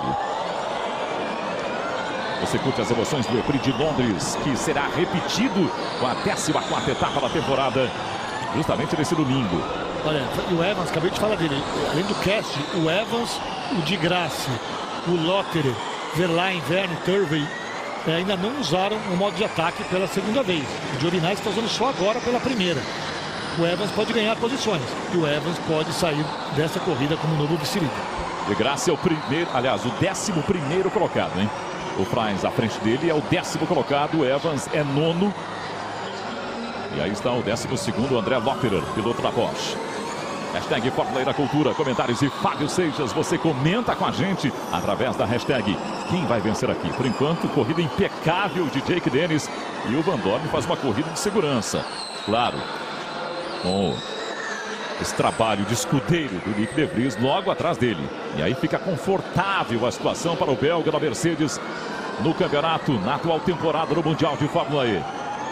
Você curte as emoções do E-Prix de Londres, que será repetido com a décima quarta etapa da temporada, justamente nesse domingo. Olha, o Evans, acabei de falar dele, além do Cast, o Evans, o de Grassi, o Lotterer, Verlaine, Verne, Turvey, eh, ainda não usaram o modo de ataque pela segunda vez. O Giovinazzi está usando só agora pela primeira. O Evans pode ganhar posições e o Evans pode sair dessa corrida como novo vice-líder. De Grassi é o primeiro, aliás, o décimo primeiro colocado, hein? O Freins à frente dele é o décimo colocado, o Evans é nono. E aí está o décimo segundo, o André Lotterer, piloto da Porsche. Hashtag Fórmula E na Cultura, comentários de Fábio Seixas. Você comenta com a gente através da hashtag quem vai vencer aqui. Por enquanto, corrida impecável de Jake Dennis. E o Van Dorn faz uma corrida de segurança. Claro, com esse trabalho de escudeiro do Nick De Vries logo atrás dele. E aí fica confortável a situação para o belga da Mercedes no campeonato, na atual temporada do Mundial de Fórmula E.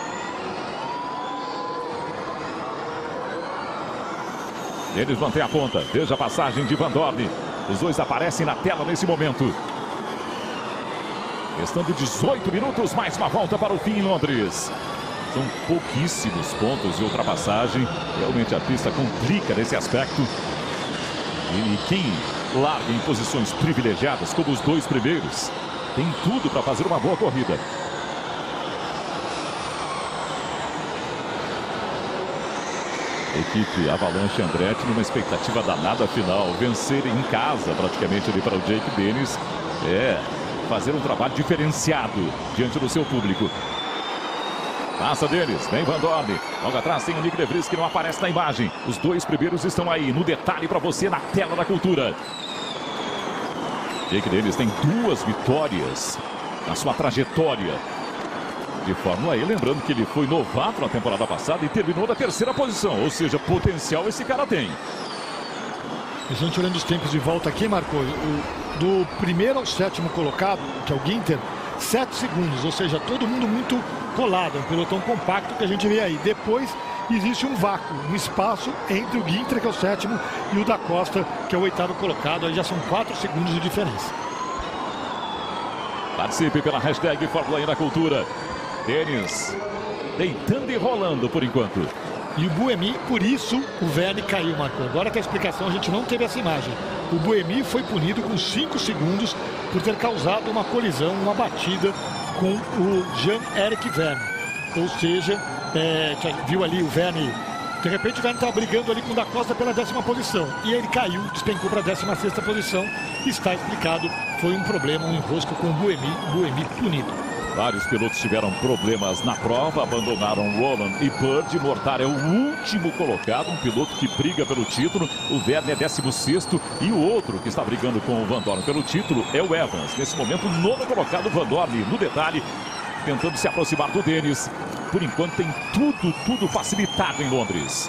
Eles mantêm a ponta, veja a passagem de Van Dorn. Os dois aparecem na tela nesse momento. Restando dezoito minutos, mais uma volta para o fim em Londres. São pouquíssimos pontos de ultrapassagem. Realmente a pista complica nesse aspecto. E quem larga em posições privilegiadas, como os dois primeiros, tem tudo para fazer uma boa corrida. Equipe Avalanche Andretti numa expectativa danada final. Vencer em casa praticamente ali para o Jake Dennis é fazer um trabalho diferenciado diante do seu público. Passa deles, vem Van Dorn. Logo atrás tem o Nick De Vries que não aparece na imagem. Os dois primeiros estão aí no detalhe para você na tela da cultura. Jake Dennis tem duas vitórias na sua trajetória de Fórmula E, lembrando que ele foi novato na temporada passada e terminou na terceira posição, ou seja, potencial esse cara tem. A gente olhando os tempos de volta aqui, Marco, o, do primeiro ao sétimo colocado, que é o Ginter, sete segundos, ou seja, todo mundo muito colado, um pelotão compacto que a gente vê aí. Depois existe um vácuo, um espaço entre o Ginter, que é o sétimo, e o da Costa, que é o oitavo colocado. Aí já são quatro segundos de diferença. Participe pela hashtag Fórmula E na Cultura. Denis deitando e rolando por enquanto. E o Buemi, por isso o Verne caiu, Marco. Agora que a explicação, a gente não teve essa imagem. O Buemi foi punido com cinco segundos por ter causado uma colisão, uma batida com o Jean-Eric Verne. Ou seja, é, viu ali o Verne, de repente o Verne estava brigando ali com o da Costa pela décima posição. E ele caiu, despencou para a décima sexta posição. Está explicado, foi um problema, um enrosco com o Buemi, Buemi punido. Vários pilotos tiveram problemas na prova, abandonaram Roland e Bird. Mortara é o último colocado, um piloto que briga pelo título. O Verne é décimo sexto e o outro que está brigando com o Van Dorn pelo título é o Evans. Nesse momento, o nono colocado, Van Dorn, no detalhe, tentando se aproximar do Denis. Por enquanto tem tudo, tudo facilitado em Londres.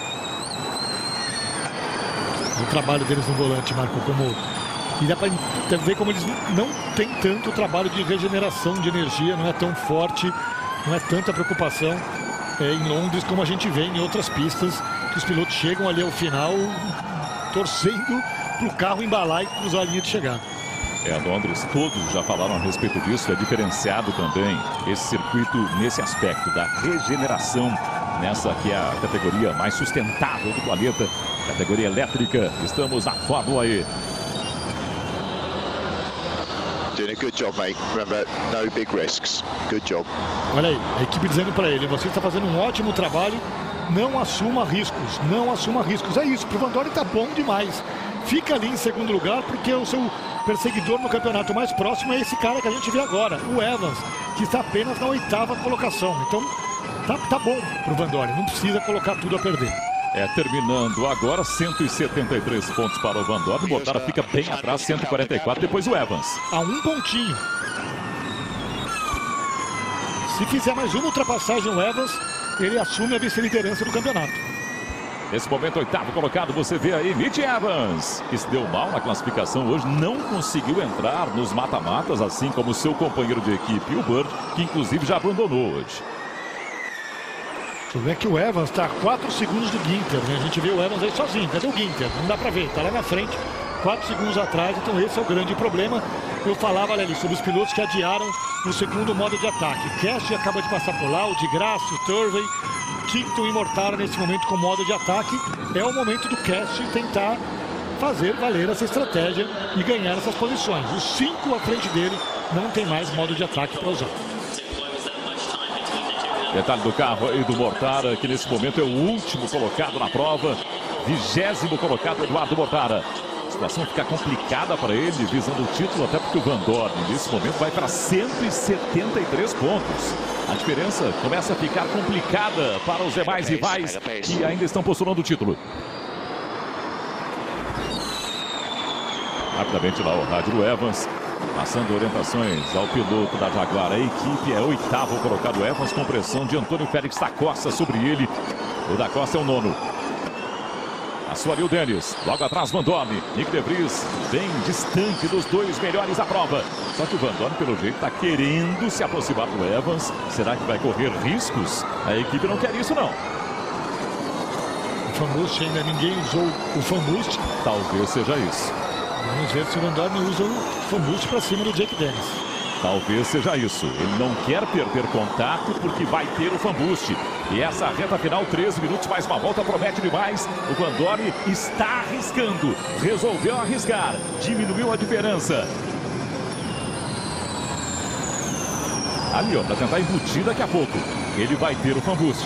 O trabalho deles no volante, Marco, como... E dá para ver como eles não têm tanto trabalho de regeneração de energia, não é tão forte, não é tanta preocupação é, em Londres como a gente vê em outras pistas, que os pilotos chegam ali ao final torcendo para o carro embalar e cruzar a linha de chegada. É, Londres, todos já falaram a respeito disso, é diferenciado também esse circuito nesse aspecto da regeneração, nessa que é a categoria mais sustentável do planeta, categoria elétrica. Estamos na Fórmula E. Doing a good job, mate. Remember, no big risks. Good job. Olha aí, a equipe dizendo para ele, você está fazendo um ótimo trabalho, não assuma riscos, não assuma riscos. É isso, pro Van Dorn tá bom demais. Fica ali em segundo lugar, porque o seu perseguidor no campeonato mais próximo é esse cara que a gente vê agora, o Evans, que está apenas na oitava colocação. Então, tá, tá bom pro Van Dorn, não precisa colocar tudo a perder. É, terminando agora, cento e setenta e três pontos para o Van Dorn. O Mortara fica bem atrás, cento e quarenta e quatro, depois o Evans. A um pontinho. Se fizer mais uma ultrapassagem o Evans, ele assume a vice-liderança do campeonato. Nesse momento, oitavo colocado, você vê aí Mitch Evans, que se deu mal na classificação hoje, não conseguiu entrar nos mata-matas, assim como seu companheiro de equipe, o Bird, que inclusive já abandonou hoje. Deixa eu ver que o Evans está a quatro segundos do Ginter, né? A gente vê o Evans aí sozinho, cadê o Ginter? Não dá para ver, está lá na frente, quatro segundos atrás, então esse é o grande problema. Eu falava ali sobre os pilotos que adiaram o segundo modo de ataque. O Cash acaba de passar por lá, o de Graça, o Turvey, Kington e Mortara nesse momento com modo de ataque. É o momento do Cash tentar fazer valer essa estratégia e ganhar essas posições. Os cinco à frente dele não tem mais modo de ataque para usar. Detalhe do carro e do Mortara, que nesse momento é o último colocado na prova. Vigésimo colocado, Eduardo Mortara. A situação fica complicada para ele, visando o título, até porque o Van Dorn, nesse momento, vai para cento e setenta e três pontos. A diferença começa a ficar complicada para os demais rivais que ainda estão postulando o título. Rapidamente lá o rádio do Evans, passando orientações ao piloto da Jaguar. A equipe é oitavo colocado, Evans, com pressão de Antônio Félix da Costa sobre ele. O da Costa é o nono. Assuariu o Denis, logo atrás Van Dorn. Nick De Vries bem distante dos dois melhores da prova. Só que o Van Dorn, pelo jeito, está querendo se aproximar do Evans. Será que vai correr riscos? A equipe não quer isso, não. O Fanboost, ainda ninguém usou o Fanboost. Talvez seja isso. Vamos ver se o Van Dorn usa o Fanboost para cima do Jake Dennis. Talvez seja isso. Ele não quer perder contato porque vai ter o Fanboost. E essa reta final, treze minutos, mais uma volta, promete demais. O Van Dorn está arriscando. Resolveu arriscar. Diminuiu a diferença. Ali, ó, para tentar embutir daqui a pouco. Ele vai ter o Fanboost.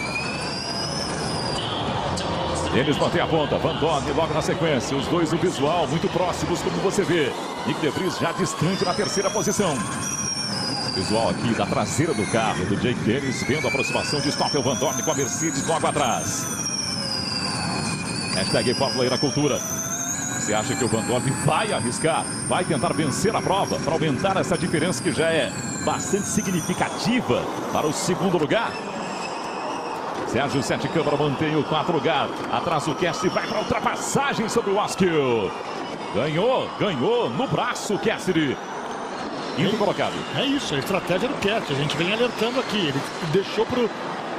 Eles mantêm a ponta, Van Dorn logo na sequência, os dois no visual, muito próximos, como você vê. Nick De Vries já distante na terceira posição. Visual aqui da traseira do carro do Jake Dennis, vendo a aproximação de Stoffel Van Dorn com a Mercedes logo atrás. Hashtag Fórmula E na Cultura. Você acha que o Van Dorn vai arriscar, vai tentar vencer a prova para aumentar essa diferença que já é bastante significativa para o segundo lugar? Sérgio Sete Câmara mantém o quarto lugar. Atrás o Cast vai para a ultrapassagem sobre o Askill. Ganhou, ganhou no braço o Cassidy. Quinto colocado. É isso, a estratégia do Cast. A gente vem alertando aqui. Ele deixou para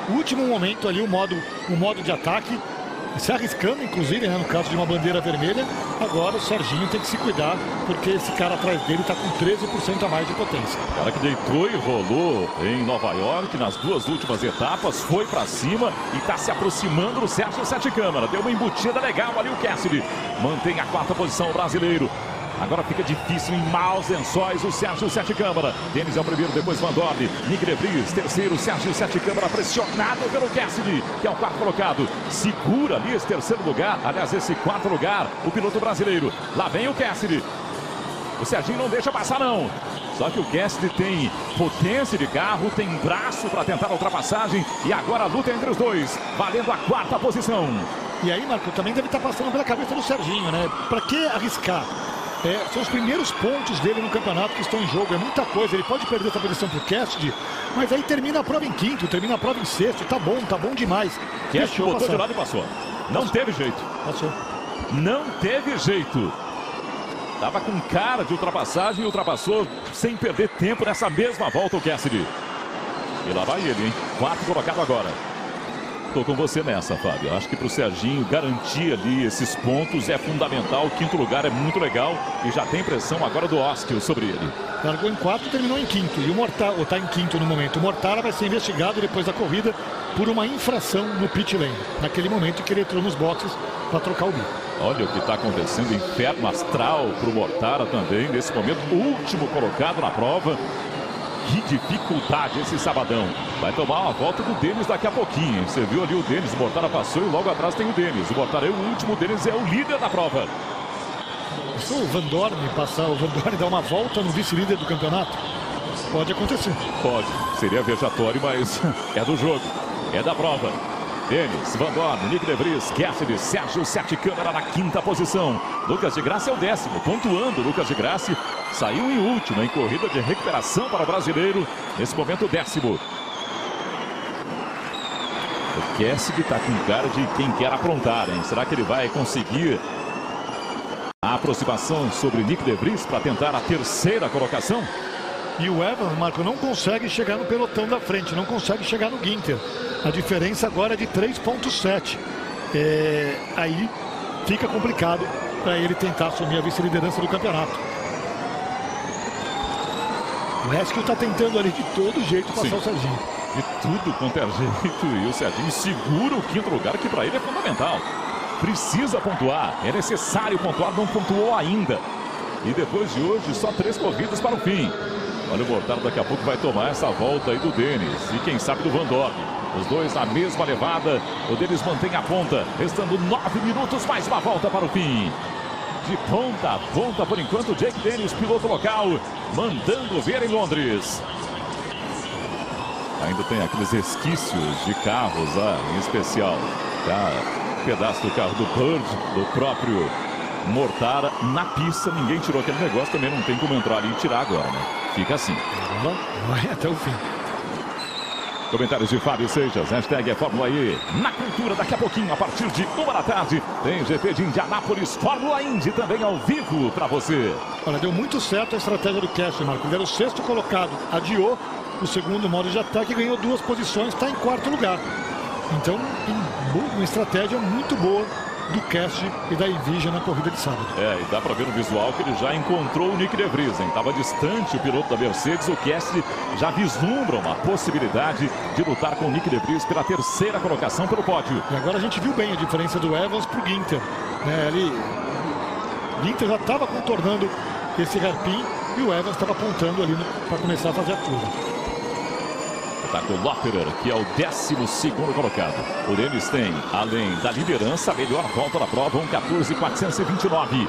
último momento ali o modo, o modo de ataque, se arriscando, inclusive, né, no caso de uma bandeira vermelha. Agora o Serginho tem que se cuidar, porque esse cara atrás dele está com treze por cento a mais de potência. O cara que deitou e rolou em Nova York nas duas últimas etapas, foi para cima e está se aproximando do Sérgio Sete Câmara. Deu uma embutida legal ali o Cassidy. Mantém a quarta posição o brasileiro. Agora fica difícil em maus lençóis o Sérgio Sete Câmara. Denis é o primeiro, depois Van Dorn. Nick De Vries, terceiro. Sérgio Sete Câmara pressionado pelo Cassidy, que é o quarto colocado. Segura ali esse terceiro lugar, aliás, esse quarto lugar, o piloto brasileiro. Lá vem o Cassidy. O Serginho não deixa passar, não. Só que o Cassidy tem potência de carro, tem braço para tentar a ultrapassagem. E agora a luta entre os dois, valendo a quarta posição. E aí, Marco, também deve estar passando pela cabeça do Serginho, né? Para que arriscar? É, são os primeiros pontos dele no campeonato que estão em jogo, é muita coisa. Ele pode perder essa posição pro Cassidy, mas aí termina a prova em quinto, termina a prova em sexto. Tá bom, tá bom demais. Cassidy botou de lado e passou. Não passou. teve jeito. Passou. Não teve jeito. Tava com cara de ultrapassagem e ultrapassou sem perder tempo nessa mesma volta o Cassidy. E lá vai ele, hein? Quarto colocado agora. Tô com você nessa, Fábio. Acho que pro Serginho garantir ali esses pontos é fundamental. O quinto lugar é muito legal e já tem pressão agora do Oskil sobre ele. Largou em quarto e terminou em quinto. E o Mortara, ou tá em quinto no momento. O Mortara vai ser investigado depois da corrida por uma infração no pit lane. Naquele momento que ele entrou nos boxes para trocar o bico. Olha o que está acontecendo, inferno astral pro Mortara também. Nesse momento, último colocado na prova. Que dificuldade esse sabadão. Vai tomar uma volta do Denis daqui a pouquinho. Você viu ali o Denis, o Mortara passou e logo atrás tem o Denis. O Mortara é o último, o Denis é o líder da prova. Se o Van Dorn passar, o Van Dorn dar uma volta no vice-líder do campeonato, pode acontecer. Pode, seria vejatório, mas é do jogo, é da prova. Denis, Van Dorn, Nick De Vries, Cassidy, Sérgio Sete Câmara na quinta posição. Lucas de Grassi é o décimo, pontuando. Lucas de Grassi saiu em último em corrida de recuperação para o brasileiro. Nesse momento, o décimo. O Cassidy está com cara de quem quer aprontar, hein? Será que ele vai conseguir a aproximação sobre Nick De Vries para tentar a terceira colocação? E o Evans, Marco, não consegue chegar no pelotão da frente, não consegue chegar no Ginter. A diferença agora é de três ponto sete. É, aí fica complicado para ele tentar assumir a vice-liderança do campeonato. O Oskil está tentando ali de todo jeito passar Sim. o Serginho. De tudo quanto é jeito. E o Serginho segura o quinto lugar, que para ele é fundamental. Precisa pontuar, é necessário pontuar, não pontuou ainda. E depois de hoje, só três corridas para o fim. Olha, o Mortara daqui a pouco vai tomar essa volta aí do Denis. E quem sabe do Van Dorn. Os dois na mesma levada. O Denis mantém a ponta. Restando nove minutos, mais uma volta para o fim. De ponta a ponta, por enquanto, Jake Dennis, piloto local, mandando ver em Londres. Ainda tem aqueles resquícios de carros lá, em especial. Tá? Um pedaço do carro do Bird, do próprio Mortara, na pista. Ninguém tirou aquele negócio, também não tem como entrar ali e tirar agora, né? Fica assim. Vai até o fim. Comentários de Fábio Seixas, hashtag é Fórmula E. Na cultura, daqui a pouquinho, a partir de uma da tarde, tem G P de Indianápolis, Fórmula Indy também ao vivo para você. Olha, deu muito certo a estratégia do Cassidy, Marco. Ele era o sexto colocado, adiou o segundo modo de ataque e ganhou duas posições, está em quarto lugar. Então, uma estratégia muito boa do Cassidy e da Envision na corrida de sábado. É, e dá para ver no visual que ele já encontrou o Nick De Vries, hein? Estava distante o piloto da Mercedes. O Cassidy já vislumbra uma possibilidade de lutar com o Nick De Vries pela terceira colocação pelo pódio. E agora a gente viu bem a diferença do Evans para o Ginter. Né? Ali, o Ginter já estava contornando esse hairpin e o Evans estava apontando ali para começar a fazer a curva. Tá com o Lotterer, que é o décimo segundo colocado. O Denis tem, além da liderança, a melhor volta da prova, um quatorze quatrocentos e vinte e nove.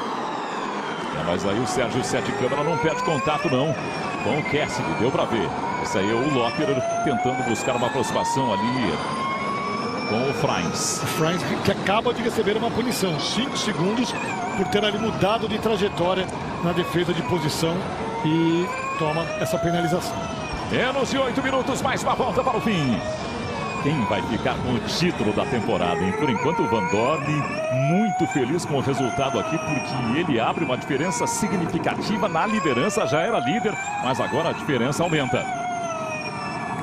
É, mas aí o Sérgio Sete Câmara não perde contato não com o Cassidy, deu para ver. Esse aí é o Lotterer tentando buscar uma aproximação ali com o Franz. O Franz que acaba de receber uma punição, cinco segundos, por ter ali mudado de trajetória na defesa de posição e toma essa penalização. Menos de oito minutos, mais uma volta para o fim. Quem vai ficar com o título da temporada, hein? Por enquanto o Van Dorn muito feliz com o resultado aqui, porque ele abre uma diferença significativa na liderança. Já era líder, mas agora a diferença aumenta.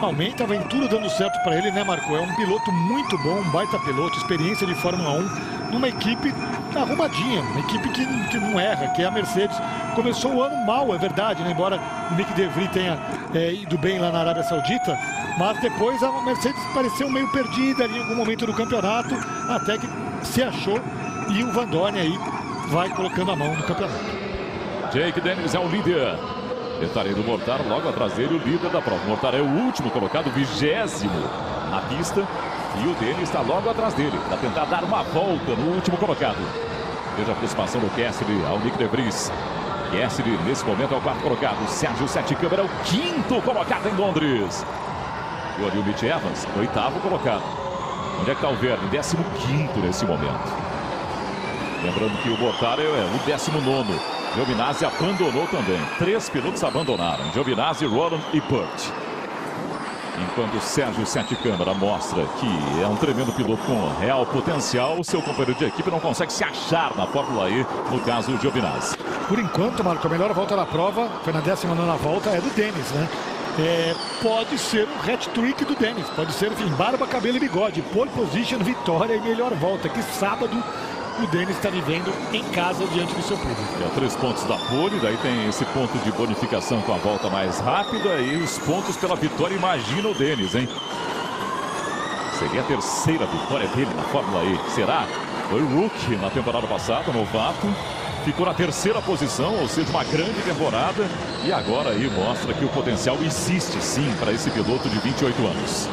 aumenta, vem tudo dando certo para ele, né, Marco? É um piloto muito bom, um baita piloto, experiência de Fórmula um, numa equipe arrumadinha, uma equipe que, que não erra, que é a Mercedes. Começou o ano mal, é verdade, né? Embora o Nick De Vries tenha é, ido bem lá na Arábia Saudita, mas depois a Mercedes pareceu meio perdida ali em algum momento do campeonato, até que se achou, e o Vandoorne aí vai colocando a mão no campeonato. Jake Dennis é o líder. Detalhe do Mortara, logo atrás dele, o líder da prova. O Mortara é o último colocado, vigésimo na pista. E o Dennis está logo atrás dele, para tentar dar uma volta no último colocado. Veja a aproximação do Cassidy ao Nick De Vries. Cassidy, nesse momento, é o quarto colocado. Sérgio Sete Câmara é o quinto colocado em Londres. E o Mitch Evans, oitavo colocado. Onde é que está o Verne? Décimo quinto nesse momento. Lembrando que o Mortara é o décimo nono. Giovinazzi abandonou também. Três pilotos abandonaram. Giovinazzi, Roland e Burt. Enquanto o Sérgio Sete Câmara mostra que é um tremendo piloto com real potencial, o seu companheiro de equipe não consegue se achar na Fórmula E, no caso o Giovinazzi. Por enquanto, Marco, a melhor volta da prova, foi na décima nona volta, é do Dennis, né? É, pode ser um hat-trick do Dennis, pode ser, enfim, barba, cabelo e bigode, pole position, vitória e melhor volta, que sábado o Dennis está vivendo em casa diante do seu público. É, três pontos da pole, daí tem esse ponto de bonificação com a volta mais rápida e os pontos pela vitória. Imagina o Dennis, hein? Seria a terceira vitória dele na Fórmula E. Será? Foi o rookie na temporada passada, novato. Ficou na terceira posição, ou seja, uma grande temporada. E agora aí mostra que o potencial existe sim para esse piloto de vinte e oito anos.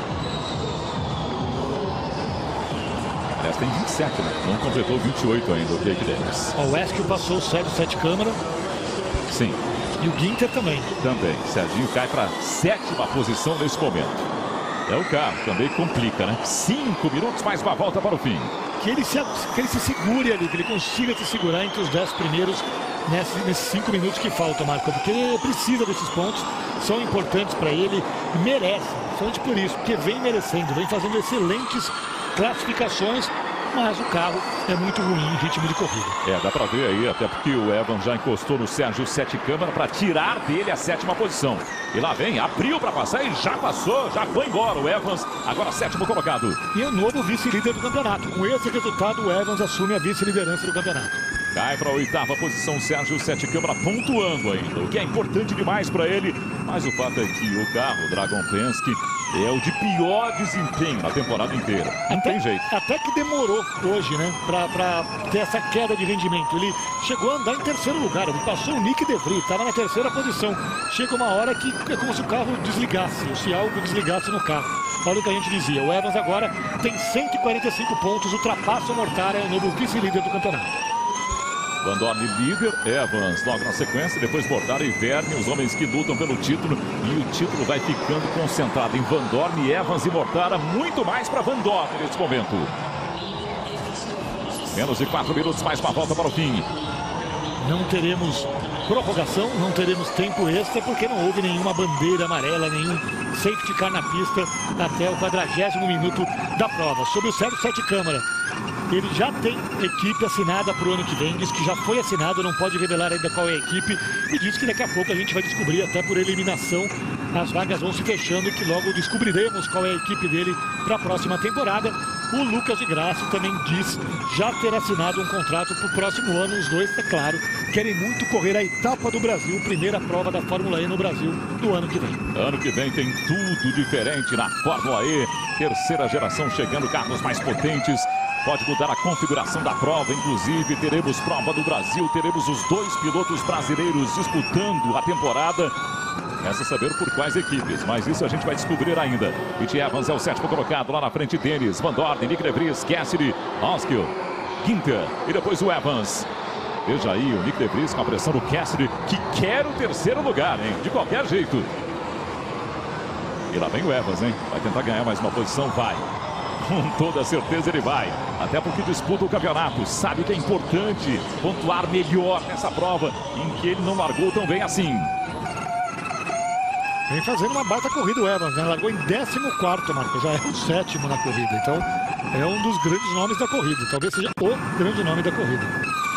Tem vinte e sete, né? Não completou vinte e oito ainda o Jake Dennis. O Esquil passou o Sérgio Sete Câmara. Sim. E o Ginter também. Também. Serginho cai para a sétima posição nesse momento. É o carro, também complica, né? Cinco minutos, mais uma volta para o fim. Que ele se, que ele se segure ali, que ele consiga se segurar entre os dez primeiros nesses, nesses cinco minutos que faltam, Marco. Porque ele precisa desses pontos, são importantes para ele, merece. Somente por isso, porque vem merecendo, vem fazendo excelentes classificações, mas o carro é muito ruim em ritmo de corrida. É, dá pra ver aí, até porque o Evans já encostou no Sérgio Sete Câmara para tirar dele a sétima posição. E lá vem, abriu para passar e já passou, já foi embora o Evans, agora sétimo colocado. E é o novo vice-líder do campeonato. Com esse resultado, o Evans assume a vice-liderança do campeonato. Cai para a oitava posição Sérgio Sete Câmara, pontuando ainda, o que é importante demais para ele. Mas o fato é que o carro, o Dragon Penske, é o de pior desempenho na temporada inteira. Não até, tem jeito. Até que demorou hoje, né? Pra, pra ter essa queda de rendimento. Ele chegou a andar em terceiro lugar. Ele passou o Nick De Vries, estava na terceira posição. Chega uma hora que é como se o carro desligasse, ou se algo desligasse no carro. Olha o que a gente dizia. O Evans agora tem cento e quarenta e cinco pontos, ultrapassa o Mortara, é o novo vice-líder do campeonato. Vandoorne líder, Evans logo na sequência, depois Mortara e Verne, os homens que lutam pelo título, e o título vai ficando concentrado em Vandoorne, Evans e Mortara, muito mais para Vandoorne nesse momento. Menos de quatro minutos, mais uma volta para o fim. Não teremos prorrogação, não teremos tempo extra, porque não houve nenhuma bandeira amarela, nenhum safety car na pista até o quadragésimo minuto da prova. Sobre o Sérgio Sete Câmara, ele já tem equipe assinada para o ano que vem, diz que já foi assinado, não pode revelar ainda qual é a equipe, e diz que daqui a pouco a gente vai descobrir, até por eliminação, as vagas vão se fechando e que logo descobriremos qual é a equipe dele para a próxima temporada. O Lucas de Grassi também diz já ter assinado um contrato para o próximo ano. Os dois, é claro, querem muito correr a etapa do Brasil, primeira prova da Fórmula E no Brasil do ano que vem. Ano que vem tem tudo diferente na Fórmula E, terceira geração chegando, carros mais potentes. Pode mudar a configuração da prova, inclusive teremos prova do Brasil, teremos os dois pilotos brasileiros disputando a temporada. Resta saber por quais equipes, mas isso a gente vai descobrir ainda. Mitch Evans é o sétimo colocado, lá na frente Dennis, Vandoorne, Nick De Vries, Cassidy, Esquil, Ginter e depois o Evans. Veja aí o Nick De Vries com a pressão do Cassidy, que quer o terceiro lugar, hein? De qualquer jeito. E lá vem o Evans, hein? Vai tentar ganhar mais uma posição, vai. Com toda certeza ele vai, até porque disputa o campeonato, sabe que é importante pontuar melhor nessa prova, em que ele não largou tão bem assim. Vem fazendo uma baita corrida o Evans, né? Largou em décimo quarto, Marcos, já é o sétimo na corrida, então é um dos grandes nomes da corrida, talvez seja o grande nome da corrida.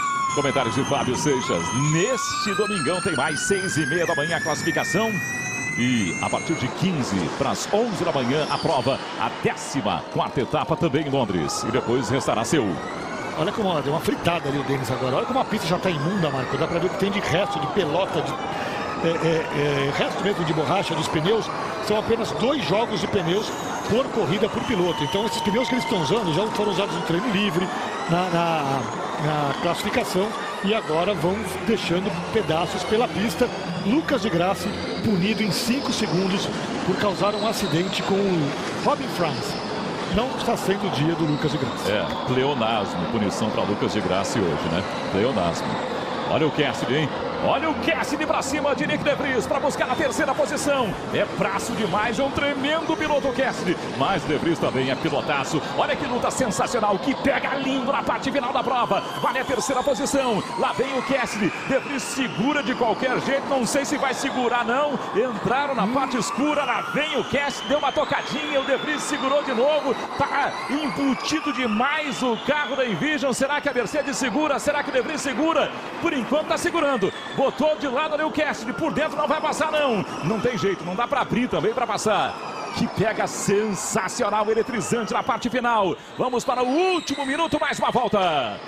Comentários de Fábio Seixas, neste domingão tem mais seis e meia da manhã a classificação. E a partir de quinze para as onze da manhã, a prova, a décima quarta etapa também em Londres. E depois restará Seul. Olha como ó, deu uma fritada ali o Dennis agora. Olha como a pista já está imunda, Marco. Dá para ver o que tem de resto, de pelota, de é, é, é, resto mesmo de borracha dos pneus. São apenas dois jogos de pneus por corrida por piloto. Então esses pneus que eles estão usando já foram usados no treino livre, na, na, na classificação. E agora vão deixando pedaços pela pista. Lucas de Grassi punido em cinco segundos por causar um acidente com o Robin Franz. Não está sendo o dia do Lucas de Grassi. É, pleonasmo, punição para Lucas de Grassi hoje, né? Pleonasmo. Olha o Cassidy, hein? Olha o Cassidy para cima de Nick De Vries para buscar a terceira posição. É braço demais, é um tremendo piloto o Cassidy. Mas De Vries também é pilotaço. Olha que luta sensacional, que pega lindo na parte final da prova. Vale a terceira posição. Lá vem o Cassidy. De Vries segura de qualquer jeito, não sei se vai segurar não. Entraram na hum. parte escura, lá vem o Cassidy, deu uma tocadinha, o De Vries segurou de novo. Tá embutido demais o carro da Envision. Será que a Mercedes segura? Será que o De Vries segura? Por enquanto tá segurando. Botou de lado ali o Cassidy, por dentro não vai passar não. Não tem jeito, não dá para abrir também para passar. Que pega sensacional, eletrizante na parte final. Vamos para o último minuto, mais uma volta.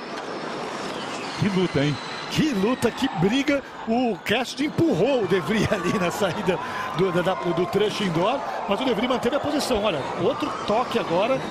Que luta, hein? Que luta, que briga. O Cassidy empurrou o De Vries ali na saída do, do, do trecho indoor, mas o De Vries manteve a posição. Olha, outro toque agora.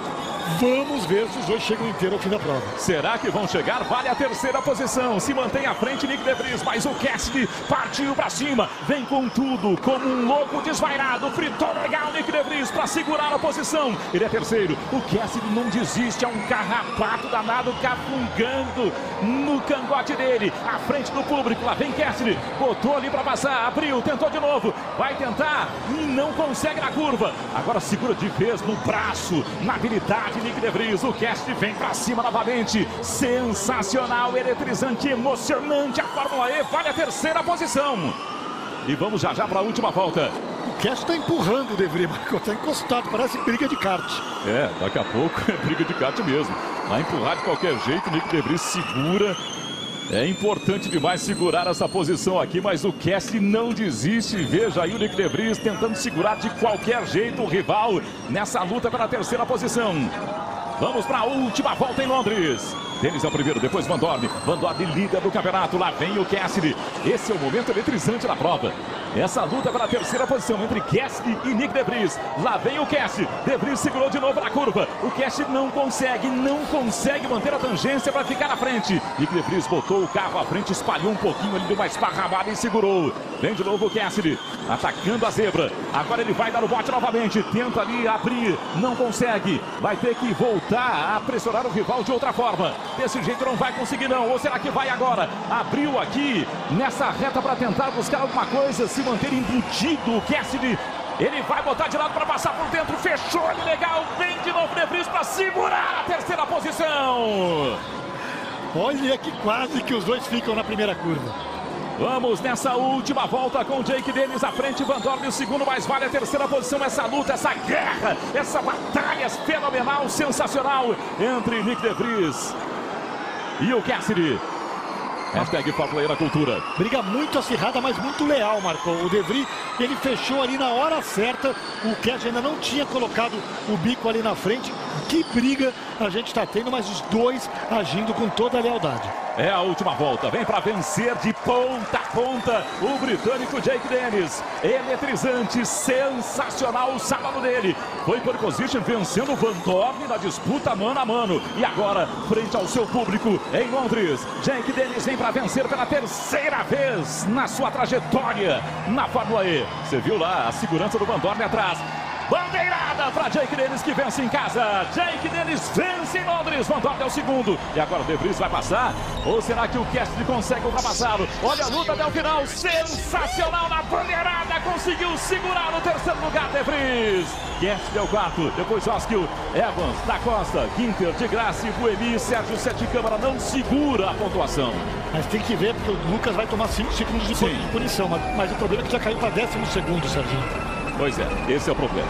Vamos ver se os dois chegam inteiros ao fim da prova. Será que vão chegar? Vale a terceira posição. Se mantém à frente Nick De Vries, mas o Cassidy partiu para cima. Vem com tudo, como um louco desvairado. Fritou legal Nick De Vries para segurar a posição. Ele é terceiro. O Cassidy não desiste. É um carrapato danado capungando no cangote dele. À frente do público. Lá vem Cassidy. Botou ali para passar. Abriu, tentou de novo. Vai tentar e não consegue na curva. Agora segura de vez no braço, na habilidade. Nick De Vries, o Cassidy vem pra cima novamente. Sensacional, eletrizante, emocionante a Fórmula E, vale a terceira posição. E vamos já já para a última volta. O Cassidy tá empurrando o De Vries, tá encostado, parece briga de kart. É, daqui a pouco é briga de kart mesmo. Vai empurrar de qualquer jeito, Nick De Vries segura. É importante demais segurar essa posição aqui, mas o Cassidy não desiste. Veja aí o Nick De Vries tentando segurar de qualquer jeito o rival nessa luta pela terceira posição. Vamos para a última volta em Londres. Dennis é o primeiro, depois Van Dorn. Van Dorn líder do campeonato. Lá vem o Cassidy. Esse é o momento eletrizante da prova. Essa luta pela terceira posição entre Cassidy e Nick De Vries. Lá vem o Cassidy. De Vries segurou de novo na curva. O Cassidy não consegue, não consegue manter a tangência para ficar na frente. Nick De Vries botou o carro à frente, espalhou um pouquinho, ele deu uma esparramada e segurou. Vem de novo o Cassidy, atacando a zebra. Agora ele vai dar o bote novamente. Tenta ali abrir, não consegue. Vai ter que voltar a pressionar o rival de outra forma. Desse jeito não vai conseguir não. Ou será que vai agora? Abriu aqui nessa reta para tentar buscar alguma coisa, se manter embutido. O Cassidy, ele vai botar de lado para passar por dentro. Fechou ele legal. Vem de novo De Vries para segurar a terceira posição. Olha que quase que os dois ficam na primeira curva. Vamos nessa última volta com Jake Dennis à frente, Van Dorn o segundo, mas vale a terceira posição. Essa luta, essa guerra, essa batalha fenomenal, sensacional entre Nick De Vries e o Cassidy. Hashtag Fórmula E na cultura. Briga muito acirrada, mas muito leal, Marco. O De Vries, ele fechou ali na hora certa. O Cassidy ainda não tinha colocado o bico ali na frente. Que briga a gente está tendo, mas os dois agindo com toda a lealdade. É a última volta, vem para vencer de ponta a ponta o britânico Jake Dennis. Eletrizante, sensacional o sábado dele. Foi por position vencendo o Van Dorn na disputa mano a mano. E agora, frente ao seu público em Londres, Jake Dennis vem para vencer pela terceira vez na sua trajetória na Fórmula E. Você viu lá a segurança do Van Dorn atrás. Bandeirada para Jake Dennis, que vence em casa. Jake Dennis vence em Londres. Van Dorn é o segundo. E agora o De Vries vai passar? Ou será que o Cassidy consegue ultrapassá-lo? Olha a luta até o final. Sensacional na bandeirada. Conseguiu segurar no terceiro lugar, De Vries. Cassidy é o quarto. Depois Oskil, Evans, Da Costa, Ginter, de Grassi, Buemi, Sérgio Sete Câmara não segura a pontuação. Mas tem que ver, porque o Lucas vai tomar cinco segundos de Sim. punição. Mas, mas o problema é que já caiu para décimo segundo, Serginho. Pois é, esse é o problema.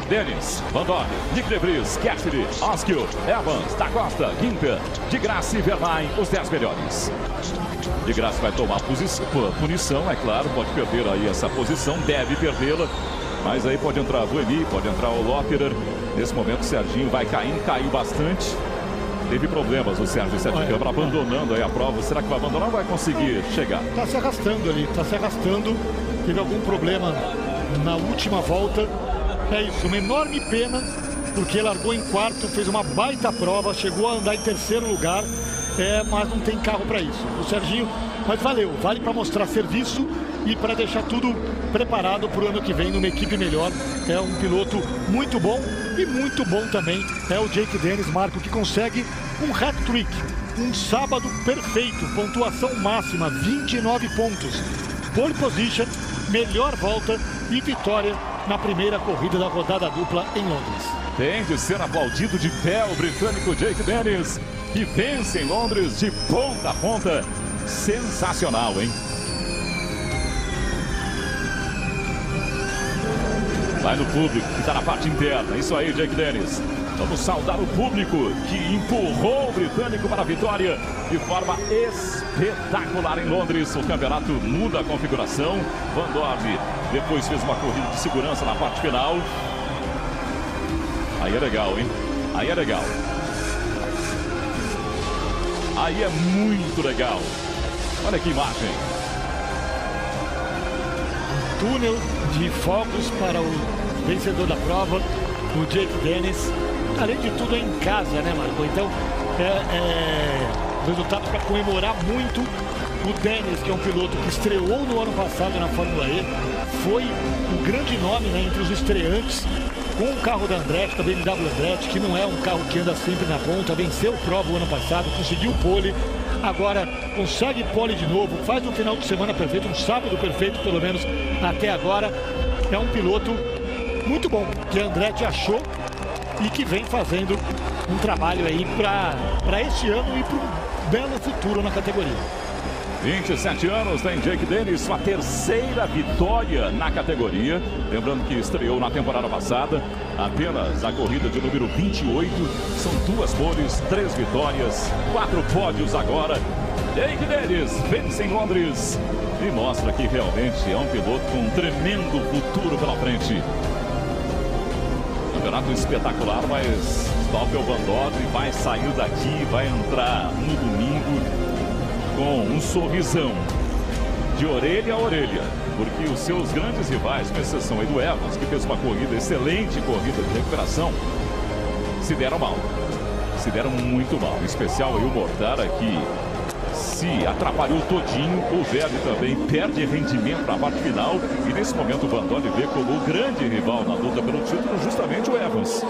Dennis, Van Dorn, Nick De Vries, Cassidy, Oskiel, Evans, Da Costa, Ginter, de Graça e Verlaine, os dez melhores. De Graça vai tomar posição, punição, é claro, pode perder aí essa posição, deve perdê-la. Mas aí pode entrar Buemi, pode entrar o Lopperer. Nesse momento o Serginho vai caindo, caiu bastante. Teve problemas o Sérgio Sete Câmara abandonando aí a prova. Será que vai abandonar ou vai conseguir chegar? Tá se arrastando ali, tá se arrastando. Teve algum problema na última volta. É isso, uma enorme pena, porque largou em quarto, fez uma baita prova, chegou a andar em terceiro lugar, é, mas não tem carro para isso. O Serginho, mas valeu, vale para mostrar serviço e para deixar tudo preparado para o ano que vem numa equipe melhor. É um piloto muito bom e muito bom também é o Jake Dennis, Marco, que consegue um hat-trick, um sábado perfeito, pontuação máxima, vinte e nove pontos, pole position, melhor volta e vitória na primeira corrida da rodada dupla em Londres. Tem de ser aplaudido de pé o britânico Jake Dennis, que vence em Londres de ponta a ponta. Sensacional, hein? Vai no público, que está na parte interna. Isso aí, Jake Dennis. Vamos saudar o público que empurrou o britânico para a vitória de forma espetacular em Londres. O campeonato muda a configuração. Van Dorn depois fez uma corrida de segurança na parte final. Aí é legal, hein? Aí é legal. Aí é muito legal. Olha que imagem. Túnel de fogos para o vencedor da prova, o Jake Dennis. Além de tudo é em casa, né, Marco? Então é, é resultado para comemorar muito. O Dennis, que é um piloto que estreou no ano passado na Fórmula E, foi o grande nome, né, entre os estreantes, com o carro da Andretti, da B M W Andretti, que não é um carro que anda sempre na ponta, venceu prova o ano passado, conseguiu pole, agora consegue pole de novo, faz um final de semana perfeito, um sábado perfeito pelo menos até agora. É um piloto muito bom, que a Andretti achou e que vem fazendo um trabalho aí para este ano e para um belo futuro na categoria. vinte e sete anos tem Jake Dennis, sua terceira vitória na categoria. Lembrando que estreou na temporada passada, apenas a corrida de número vinte e oito. São duas poles, três vitórias, quatro pódios agora. Jake Dennis vence em Londres e mostra que realmente é um piloto com um tremendo futuro pela frente. Campeonato espetacular, mas Stoffel Van Dorn vai sair daqui, vai entrar no domingo com um sorrisão de orelha a orelha, porque os seus grandes rivais, com exceção aí do Evans, que fez uma corrida, excelente corrida de recuperação, se deram mal, se deram muito mal, em especial aí o Mortara, que se atrapalhou todinho. O Verdi também perde rendimento na parte final, e nesse momento o Van Dorn vê como o grande rival na luta pelo título justamente o Evans.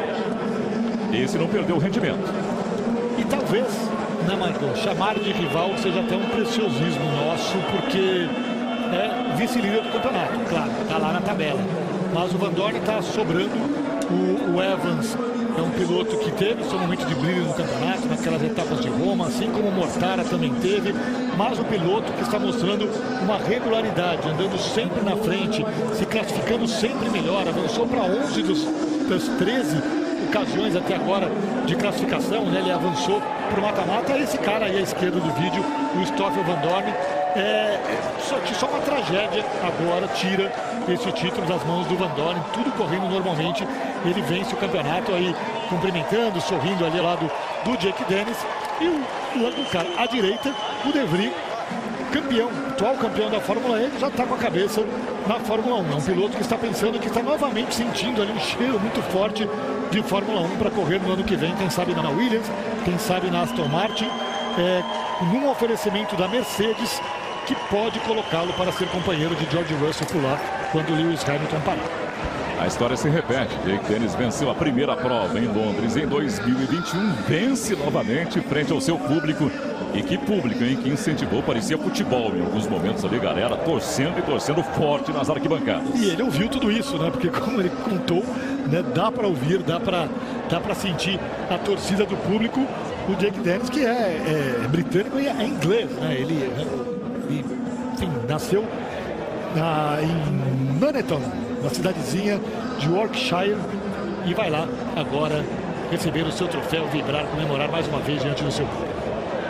Esse não perdeu o rendimento. E talvez, né, Marco, chamar de rival seja até um preciosismo nosso, porque é vice-líder do campeonato, claro, está lá na tabela. Mas o Van Dorn está sobrando. O, o Evans é um piloto que teve seu momento de brilho no campeonato, naquelas etapas de Roma, assim como o Mortara também teve. Mas o piloto que está mostrando uma regularidade, andando sempre na frente, se classificando sempre melhor, avançou para onze dos, das treze ocasiões até agora de classificação, né? Ele avançou para o mata-mata. Esse cara aí à esquerda do vídeo, o Stoffel Van Dorn, é, é só, só uma tragédia agora tira esse título das mãos do Van Dorn, tudo correndo normalmente. Ele vence o campeonato aí, cumprimentando, sorrindo ali ao lado do Jake Dennis. E o, o cara à direita, o De Vries, campeão, atual campeão da Fórmula E, já está com a cabeça na Fórmula um. É um piloto que está pensando, que está novamente sentindo ali um cheiro muito forte de Fórmula um para correr no ano que vem, quem sabe na Williams, quem sabe na Aston Martin, é, num oferecimento da Mercedes, que pode colocá-lo para ser companheiro de George Russell por lá, quando Lewis Hamilton parar. A história se repete. Jake Dennis venceu a primeira prova em Londres em dois mil e vinte e um, vence novamente frente ao seu público. E que público, hein? Que incentivou, parecia futebol em alguns momentos ali, galera, torcendo e torcendo forte nas arquibancadas. E ele ouviu tudo isso, né? Porque como ele contou, né, dá para ouvir, dá para dá para sentir a torcida do público. O Jake Dennis, que é, é britânico e é inglês, né? Ele, né, ele enfim, nasceu na, em Nuneaton, na cidadezinha de Yorkshire, e vai lá agora receber o seu troféu, vibrar, comemorar mais uma vez diante do seu público.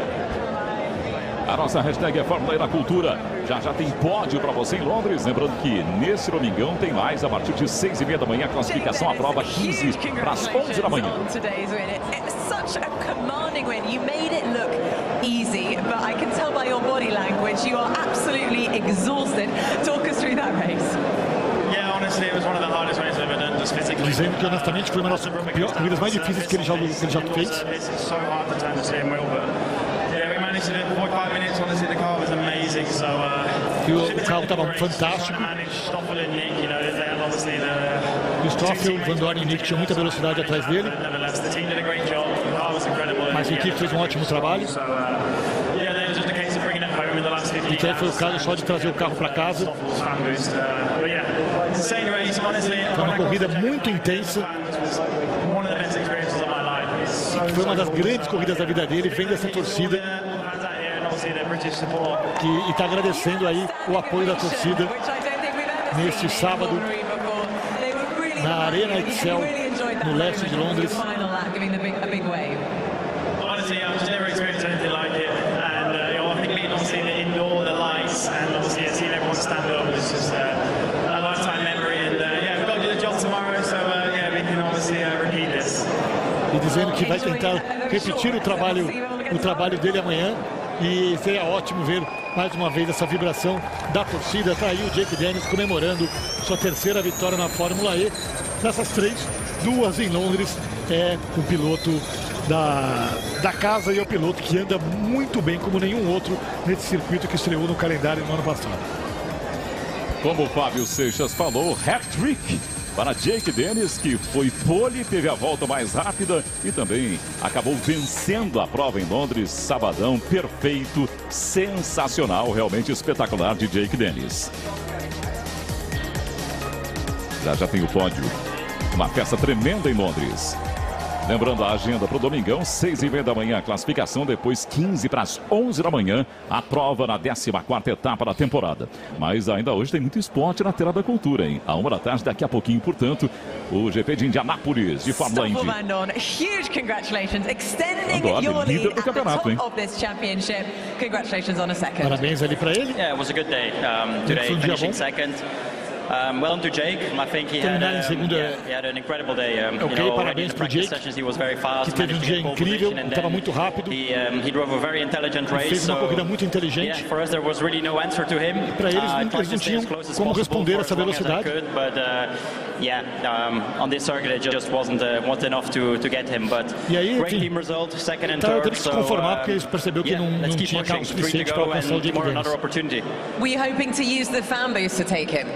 A nossa hashtag é Fórmula E na Cultura. Já já tem pódio para você em Londres. Lembrando que nesse domingão tem mais a partir de seis e meia da manhã. A classificação à prova quinze para as onze da manhã. Easy, but I can tell by your body language you are absolutely exhausted. Talk us through that race. Yeah, honestly, it was one of the hardest races I've ever done, just physically. Dizendo que honestamente foi uma das corridas mais difíceis que ele já, que ele já fez. It's so hard to turn the steering wheel, but yeah, we managed to do it for forty-five minutes. Honestly, the car was amazing. So uh, e o, o carro estava fantástico. E o Stoffel, Van Dorn e Nick tinham muita velocidade atrás dele. Mas a equipe fez um ótimo trabalho. E que aí foi o caso só de trazer o carro para casa. Foi uma corrida muito intensa. E que foi uma das grandes corridas da vida dele. Vem dessa torcida. Que está agradecendo aí o apoio da torcida neste sábado na Arena Excel, no leste de Londres. E dizendo que vai tentar repetir o trabalho, o trabalho dele amanhã. E seria ótimo ver mais uma vez essa vibração da torcida. Está aí o Jake Dennis comemorando sua terceira vitória na Fórmula E. Dessas três, duas em Londres. É o piloto da, da casa e é o piloto que anda muito bem como nenhum outro nesse circuito que estreou no calendário no ano passado. Como o Fábio Seixas falou, hat-trick para Jake Dennis, que foi pole, teve a volta mais rápida e também acabou vencendo a prova em Londres. Sabadão perfeito, sensacional, realmente espetacular de Jake Dennis. Já já tem o pódio, uma festa tremenda em Londres. Lembrando a agenda para o domingão, seis e meia da manhã a classificação, depois quinze para as onze da manhã, a prova na décima quarta etapa da temporada. Mas ainda hoje tem muito esporte na tela da cultura, hein? À uma da tarde, daqui a pouquinho, portanto, o G P de Indianápolis, de Fórmula Indy. Van Dorn, huge congratulations, extending Van Dorn, your líder lead do campeonato, hein? of this championship. Congratulations on a second. Parabéns ali para ele. Yeah, it was a good day. Um, today, finishing second. Um, well done to Jake. I think he had, um, yeah, he had an incredible day. Um, okay, you know, parabéns para o Jake, he was very fast, que teve um dia incrível, estava muito rápido. He, um, he drove a very intelligent race, fez uma corrida muito inteligente. Yeah, for us there was really no answer to him. Para eles, uh, eles não tinham como responder essa velocidade. Could, but, uh, yeah, um, on this circuit it just wasn't, uh, wasn't enough to, to get him. But e aí, great team result, second and tá, third. Teve que se conformar porque eles perceberam que yeah, não, não tinha carro suficiente para alcançar o Jake Dennis. Were you hoping to use the fan boost to take him?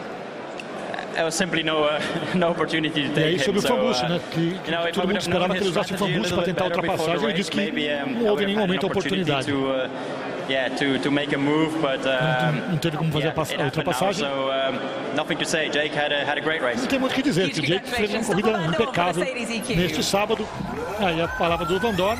There was simply no, uh, no opportunity to take e aí sobre him, o fan boost, so, uh, né? Que, que you know, todo mundo esperava que ele usasse o fan boost para tentar a ultrapassagem. Ele disse que maybe, um, não houve em nenhum momento a oportunidade. To, uh, yeah, to, to make a move, but, uh, não, não teve como fazer yeah, a ultrapassagem. Now, so, um, nothing to say. Jake had a, had a great race. Não tem muito o que dizer, que o Jake fez uma corrida impecável neste sábado. Aí a palavra do Van Dorn.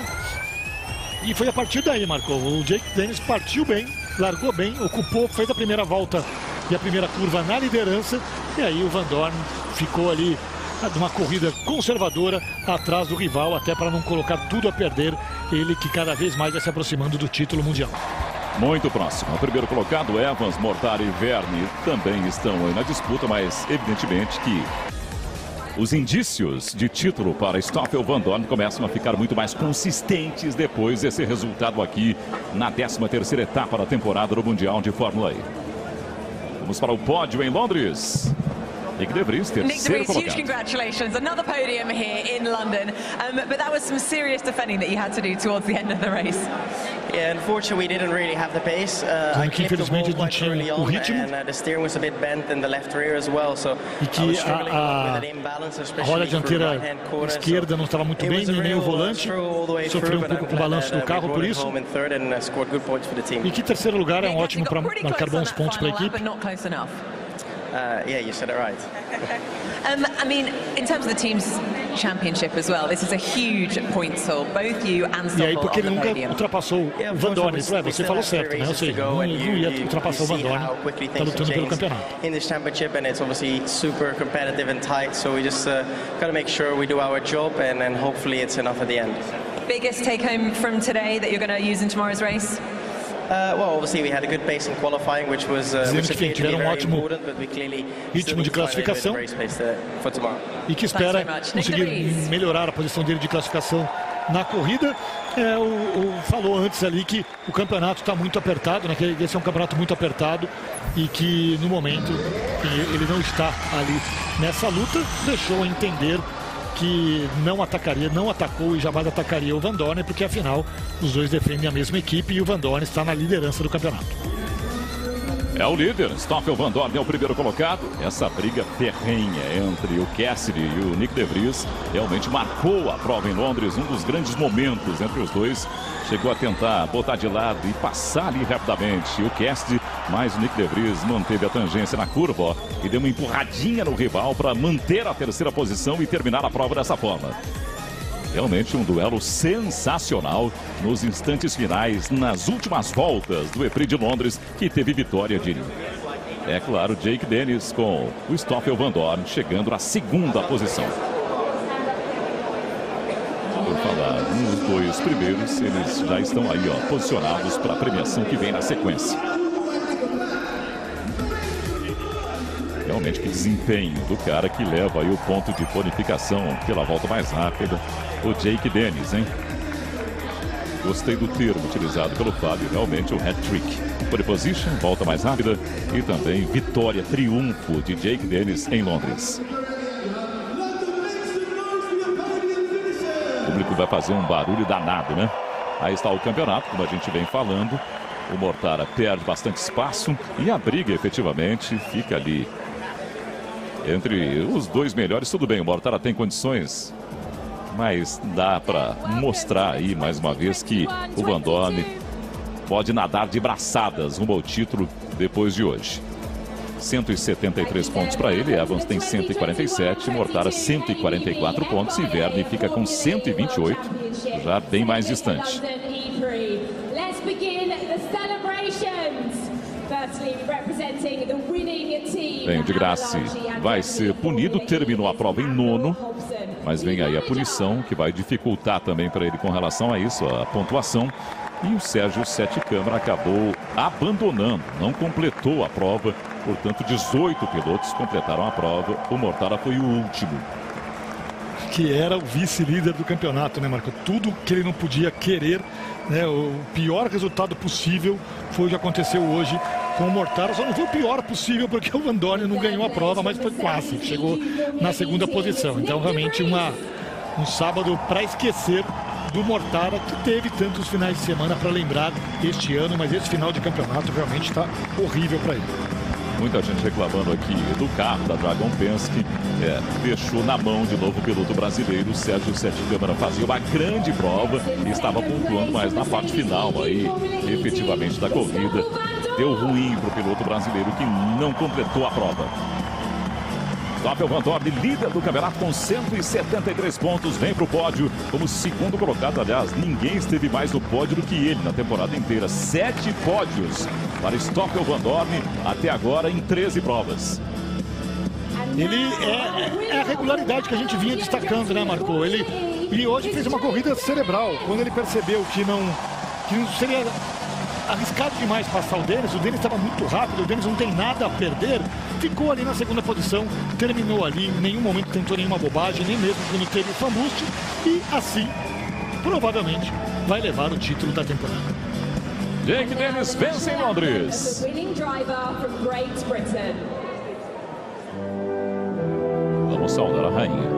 E foi a partir daí, Marco. O Jake Dennis partiu bem, largou bem, ocupou, fez a primeira volta e a primeira curva na liderança. E aí o Van Dorn ficou ali numa corrida conservadora atrás do rival, até para não colocar tudo a perder. Ele que cada vez mais vai se aproximando do título mundial. Muito próximo. O primeiro colocado, Evans, Mortara e Verne, também estão aí na disputa, mas evidentemente que os indícios de título para Stoffel Van Dorn começam a ficar muito mais consistentes depois desse resultado aqui na décima terceira etapa da temporada do Mundial de Fórmula E. Vamos para o pódio em Londres. Nick De Vries, terceiro colocado. Huge congratulations, another podium here in London. Um, but that was some serious defending that you had to do towards the end of the race. Yeah, unfortunately we didn't really have the pace. Uh, I clipped the wall quite early on, and uh, the steering was a bit bent in the left rear as well. So e que a, a, a roda dianteira esquerda não estava muito bem, nem o volante. Sofreu um pouco com o balanço do carro por isso. E que terceiro lugar é um ótimo para marcar bons pontos para a equipe. Uh, yeah, you said it right. um, I mean, in terms of the team's championship as well, this is a huge point haul. Both you and Stoffel. E aí, porque ele nunca ultrapassou o Van Dorn. É, você falou certo, né? Ou seja, não, não ia ultrapassar o Van Dorn. Está lutando pelo campeonato. In this championship, and it's obviously super competitive and tight. So we just uh, got to make sure we do our job, and then hopefully it's enough at the end. Biggest take home from today that you're going to use in tomorrow's race? Uh, well, obviously we had a good pace in qualifying, which was uh, which que tiveram um ótimo ritmo de classificação e que espera conseguir melhorar a posição dele de classificação na corrida. É, o, o falou antes ali que o campeonato está muito apertado, né? Que esse é um campeonato muito apertado e que no momento ele não está ali nessa luta, deixou entender que não atacaria, não atacou e jamais atacaria o Van Dorn, porque afinal os dois defendem a mesma equipe e o Van Dorn está na liderança do campeonato. É o líder, Stoffel Van Dorn é o primeiro colocado. Essa briga ferrenha entre o Cassidy e o Nick De Vries realmente marcou a prova em Londres, um dos grandes momentos entre os dois. Chegou a tentar botar de lado e passar ali rapidamente o Cassidy, mas o Nick De Vries manteve a tangência na curva, ó, e deu uma empurradinha no rival para manter a terceira posição e terminar a prova dessa forma. Realmente um duelo sensacional nos instantes finais, nas últimas voltas do E Prix de Londres, que teve vitória de, é claro, Jake Dennis com o Stoffel Van Dorn chegando à segunda posição. Por falar nos dois primeiros, eles já estão aí, ó, posicionados para a premiação que vem na sequência. Realmente que desempenho do cara que leva aí o ponto de bonificação pela volta mais rápida, o Jake Dennis, hein? Gostei do termo utilizado pelo Fábio, realmente o hat-trick. Pole position, volta mais rápida e também vitória, triunfo de Jake Dennis em Londres. O público vai fazer um barulho danado, né? Aí está o campeonato, como a gente vem falando. O Mortara perde bastante espaço e a briga efetivamente fica ali entre os dois melhores. Tudo bem, o Mortara tem condições, mas dá para mostrar aí mais uma vez que o Van Dorn pode nadar de braçadas rumo ao título depois de hoje. cento e setenta e três pontos para ele, Evans tem cento e quarenta e sete, Mortara cento e quarenta e quatro pontos e Verne fica com cento e vinte e oito, já bem mais distante. Bem, o de Grassi vai ser punido, terminou a prova em nono, mas vem aí a punição que vai dificultar também para ele com relação a isso, a pontuação. E o Sérgio Sete Câmara acabou abandonando, não completou a prova, portanto dezoito pilotos completaram a prova, o Mortara foi o último. Que era o vice-líder do campeonato, né, Marco? Tudo que ele não podia querer, né? O pior resultado possível foi o que aconteceu hoje com o Mortara. Só não foi o pior possível porque o Van Dorn não ganhou a prova, mas foi quase, chegou na segunda posição. Então realmente uma, um sábado para esquecer do Mortara, que teve tantos finais de semana para lembrar este ano, mas esse final de campeonato realmente está horrível para ele. Muita gente reclamando aqui do carro da Dragon Penske, é, deixou na mão de novo o piloto brasileiro. Sérgio Sete Câmara fazia uma grande prova e estava pontuando, mas na parte final aí, efetivamente, da corrida, deu ruim para o piloto brasileiro que não completou a prova. Stoffel Van Dorn, líder do campeonato com cento e setenta e três pontos, vem para o pódio como segundo colocado. Aliás, ninguém esteve mais no pódio do que ele na temporada inteira. Sete pódios para Stoffel Van Dorn até agora em treze provas. Ele é, é a regularidade que a gente vinha destacando, né, Marco? Ele, ele hoje fez uma corrida cerebral. Quando ele percebeu que não, que não seria arriscado demais passar o Dennis, o Dennis estava muito rápido, o Dennis não tem nada a perder, ficou ali na segunda posição, terminou ali, em nenhum momento tentou nenhuma bobagem, nem mesmo quando teve o Fambust, e assim, provavelmente, vai levar o título da temporada. Jake Dennis vence em Londres. Vamos saudar a rainha.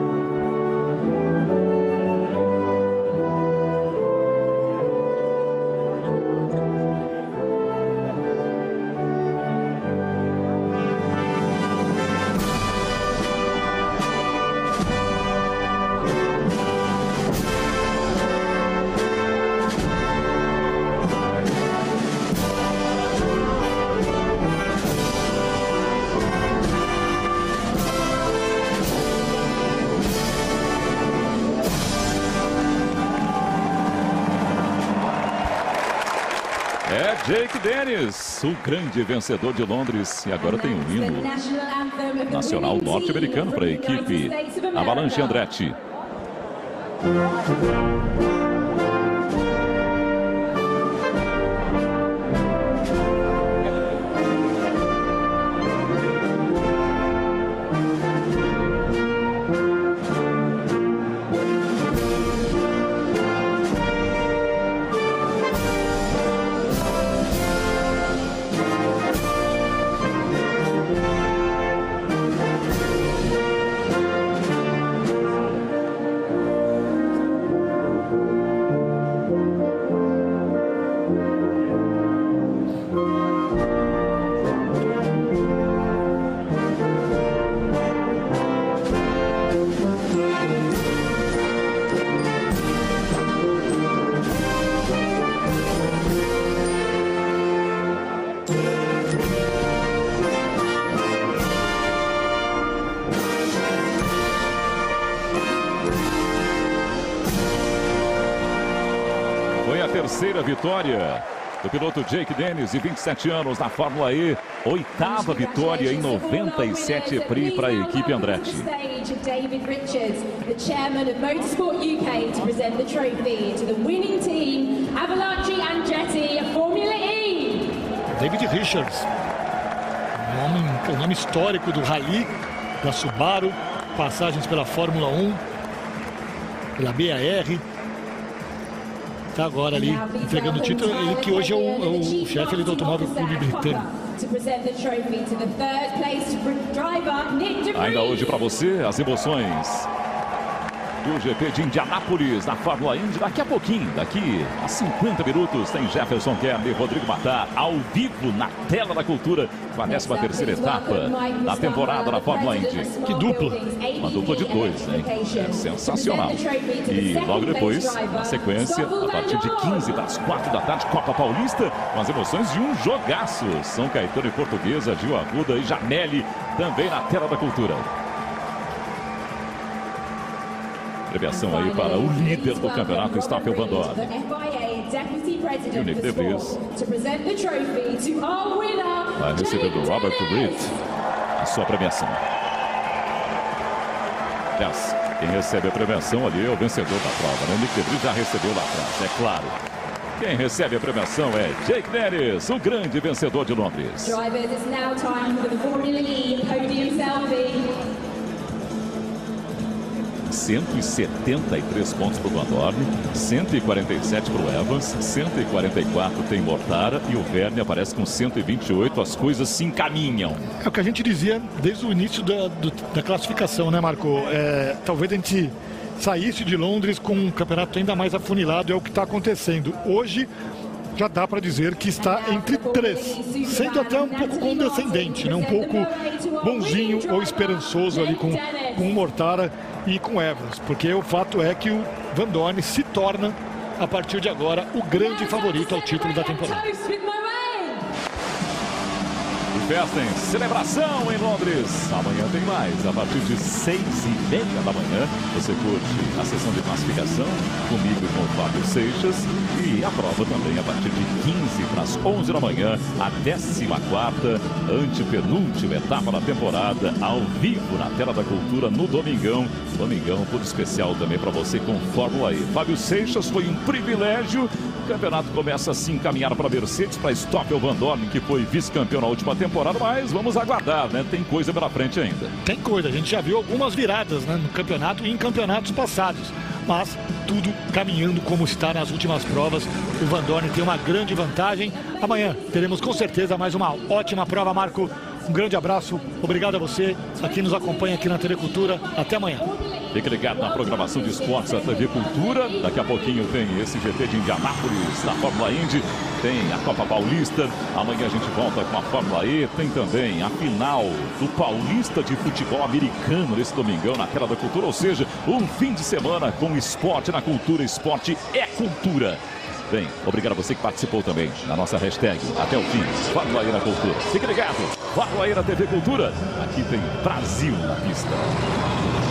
É Jake Dennis, o grande vencedor de Londres. E agora tem um hino nacional norte-americano para a equipe Avalanche Andretti. Foi a terceira vitória do piloto Jake Dennis, de vinte e sete anos, na Fórmula E. Oitava vitória em noventa e sete Prix para a equipe Andretti. David Richards, the chairman of Motorsport U K, to present the trophy to the winning team, Avalanche Andretti, Formula E. David Richards, um nome, um nome histórico do Rally, da Subaru, passagens pela Fórmula um, pela B A R. Está agora ali entregando o título, ele que hoje é o, é o chefe ali do Automóvel Clube Britânico. Ainda hoje para você as emoções do G P de Indianápolis na Fórmula Indy. Daqui a pouquinho, daqui a cinquenta minutos, tem Jefferson Kern e Rodrigo Matar ao vivo na tela da cultura com a décima terceira etapa da temporada da Fórmula Indy. Que dupla! Uma dupla de dois, hein? É sensacional. E logo depois, na sequência, a partir de quinze das quatro da tarde, Copa Paulista, com as emoções de um jogaço. São Caetano e Portuguesa, Gil Arruda e Jameli também na tela da cultura. Premiação aí para o líder do campeonato, Stoffel Vandoorne. E o Nick De Vries vai receber do Robert Reed a sua premiação. Aliás, quem recebe a premiação ali é o vencedor da prova, né? O Nick De Vries já recebeu lá atrás, é claro. Quem recebe a premiação é Jake Dennis, o grande vencedor de Londres. Drivers, it's now time for the Formula E podium selfie. cento e setenta e três pontos para o Vandoorne, cento e quarenta e sete para o Evans, cento e quarenta e quatro tem Mortara e o Vergne aparece com cento e vinte e oito. As coisas se encaminham. É o que a gente dizia desde o início da, do, da classificação, né, Marco? É, talvez a gente saísse de Londres com um campeonato ainda mais afunilado, é o que está acontecendo. Hoje já dá para dizer que está entre três, sendo até um pouco condescendente, né? Um pouco bonzinho ou esperançoso ali com, com o Mortara e com o Evans, porque o fato é que o Vandoorne se torna, a partir de agora, o grande favorito ao título da temporada. Festa em celebração em Londres. Amanhã tem mais. A partir de seis e meia da manhã, você curte a sessão de classificação comigo e com o Fábio Seixas. E a prova também a partir de quinze para as onze da manhã, a décima quarta, antepenúltima etapa da temporada, ao vivo na tela da cultura no Domingão. Domingão, tudo especial também para você com Fórmula E. Fábio Seixas, foi um privilégio. O campeonato começa a se encaminhar para a Mercedes, para Stoffel Vandoorne, que foi vice-campeão na última temporada, mas vamos aguardar, né? Tem coisa pela frente ainda. Tem coisa, a gente já viu algumas viradas, né, no campeonato e em campeonatos passados, mas tudo caminhando como está nas últimas provas. O Vandoorne tem uma grande vantagem. Amanhã teremos com certeza mais uma ótima prova, Marco. Um grande abraço, obrigado a você, a quem nos acompanha aqui na T V Cultura. Até amanhã. Fique ligado na programação de esportes da T V Cultura. Daqui a pouquinho tem esse G P de Indianápolis na Fórmula Indy. Tem a Copa Paulista. Amanhã a gente volta com a Fórmula E. Tem também a final do Paulista de Futebol Americano nesse domingão na tela da cultura. Ou seja, um fim de semana com esporte na cultura. Esporte é cultura. Bem, obrigado a você que participou também na nossa hashtag até o fim. Fórmula E na cultura. Fique ligado. Fórmula E na T V Cultura. Aqui tem Brasil na pista.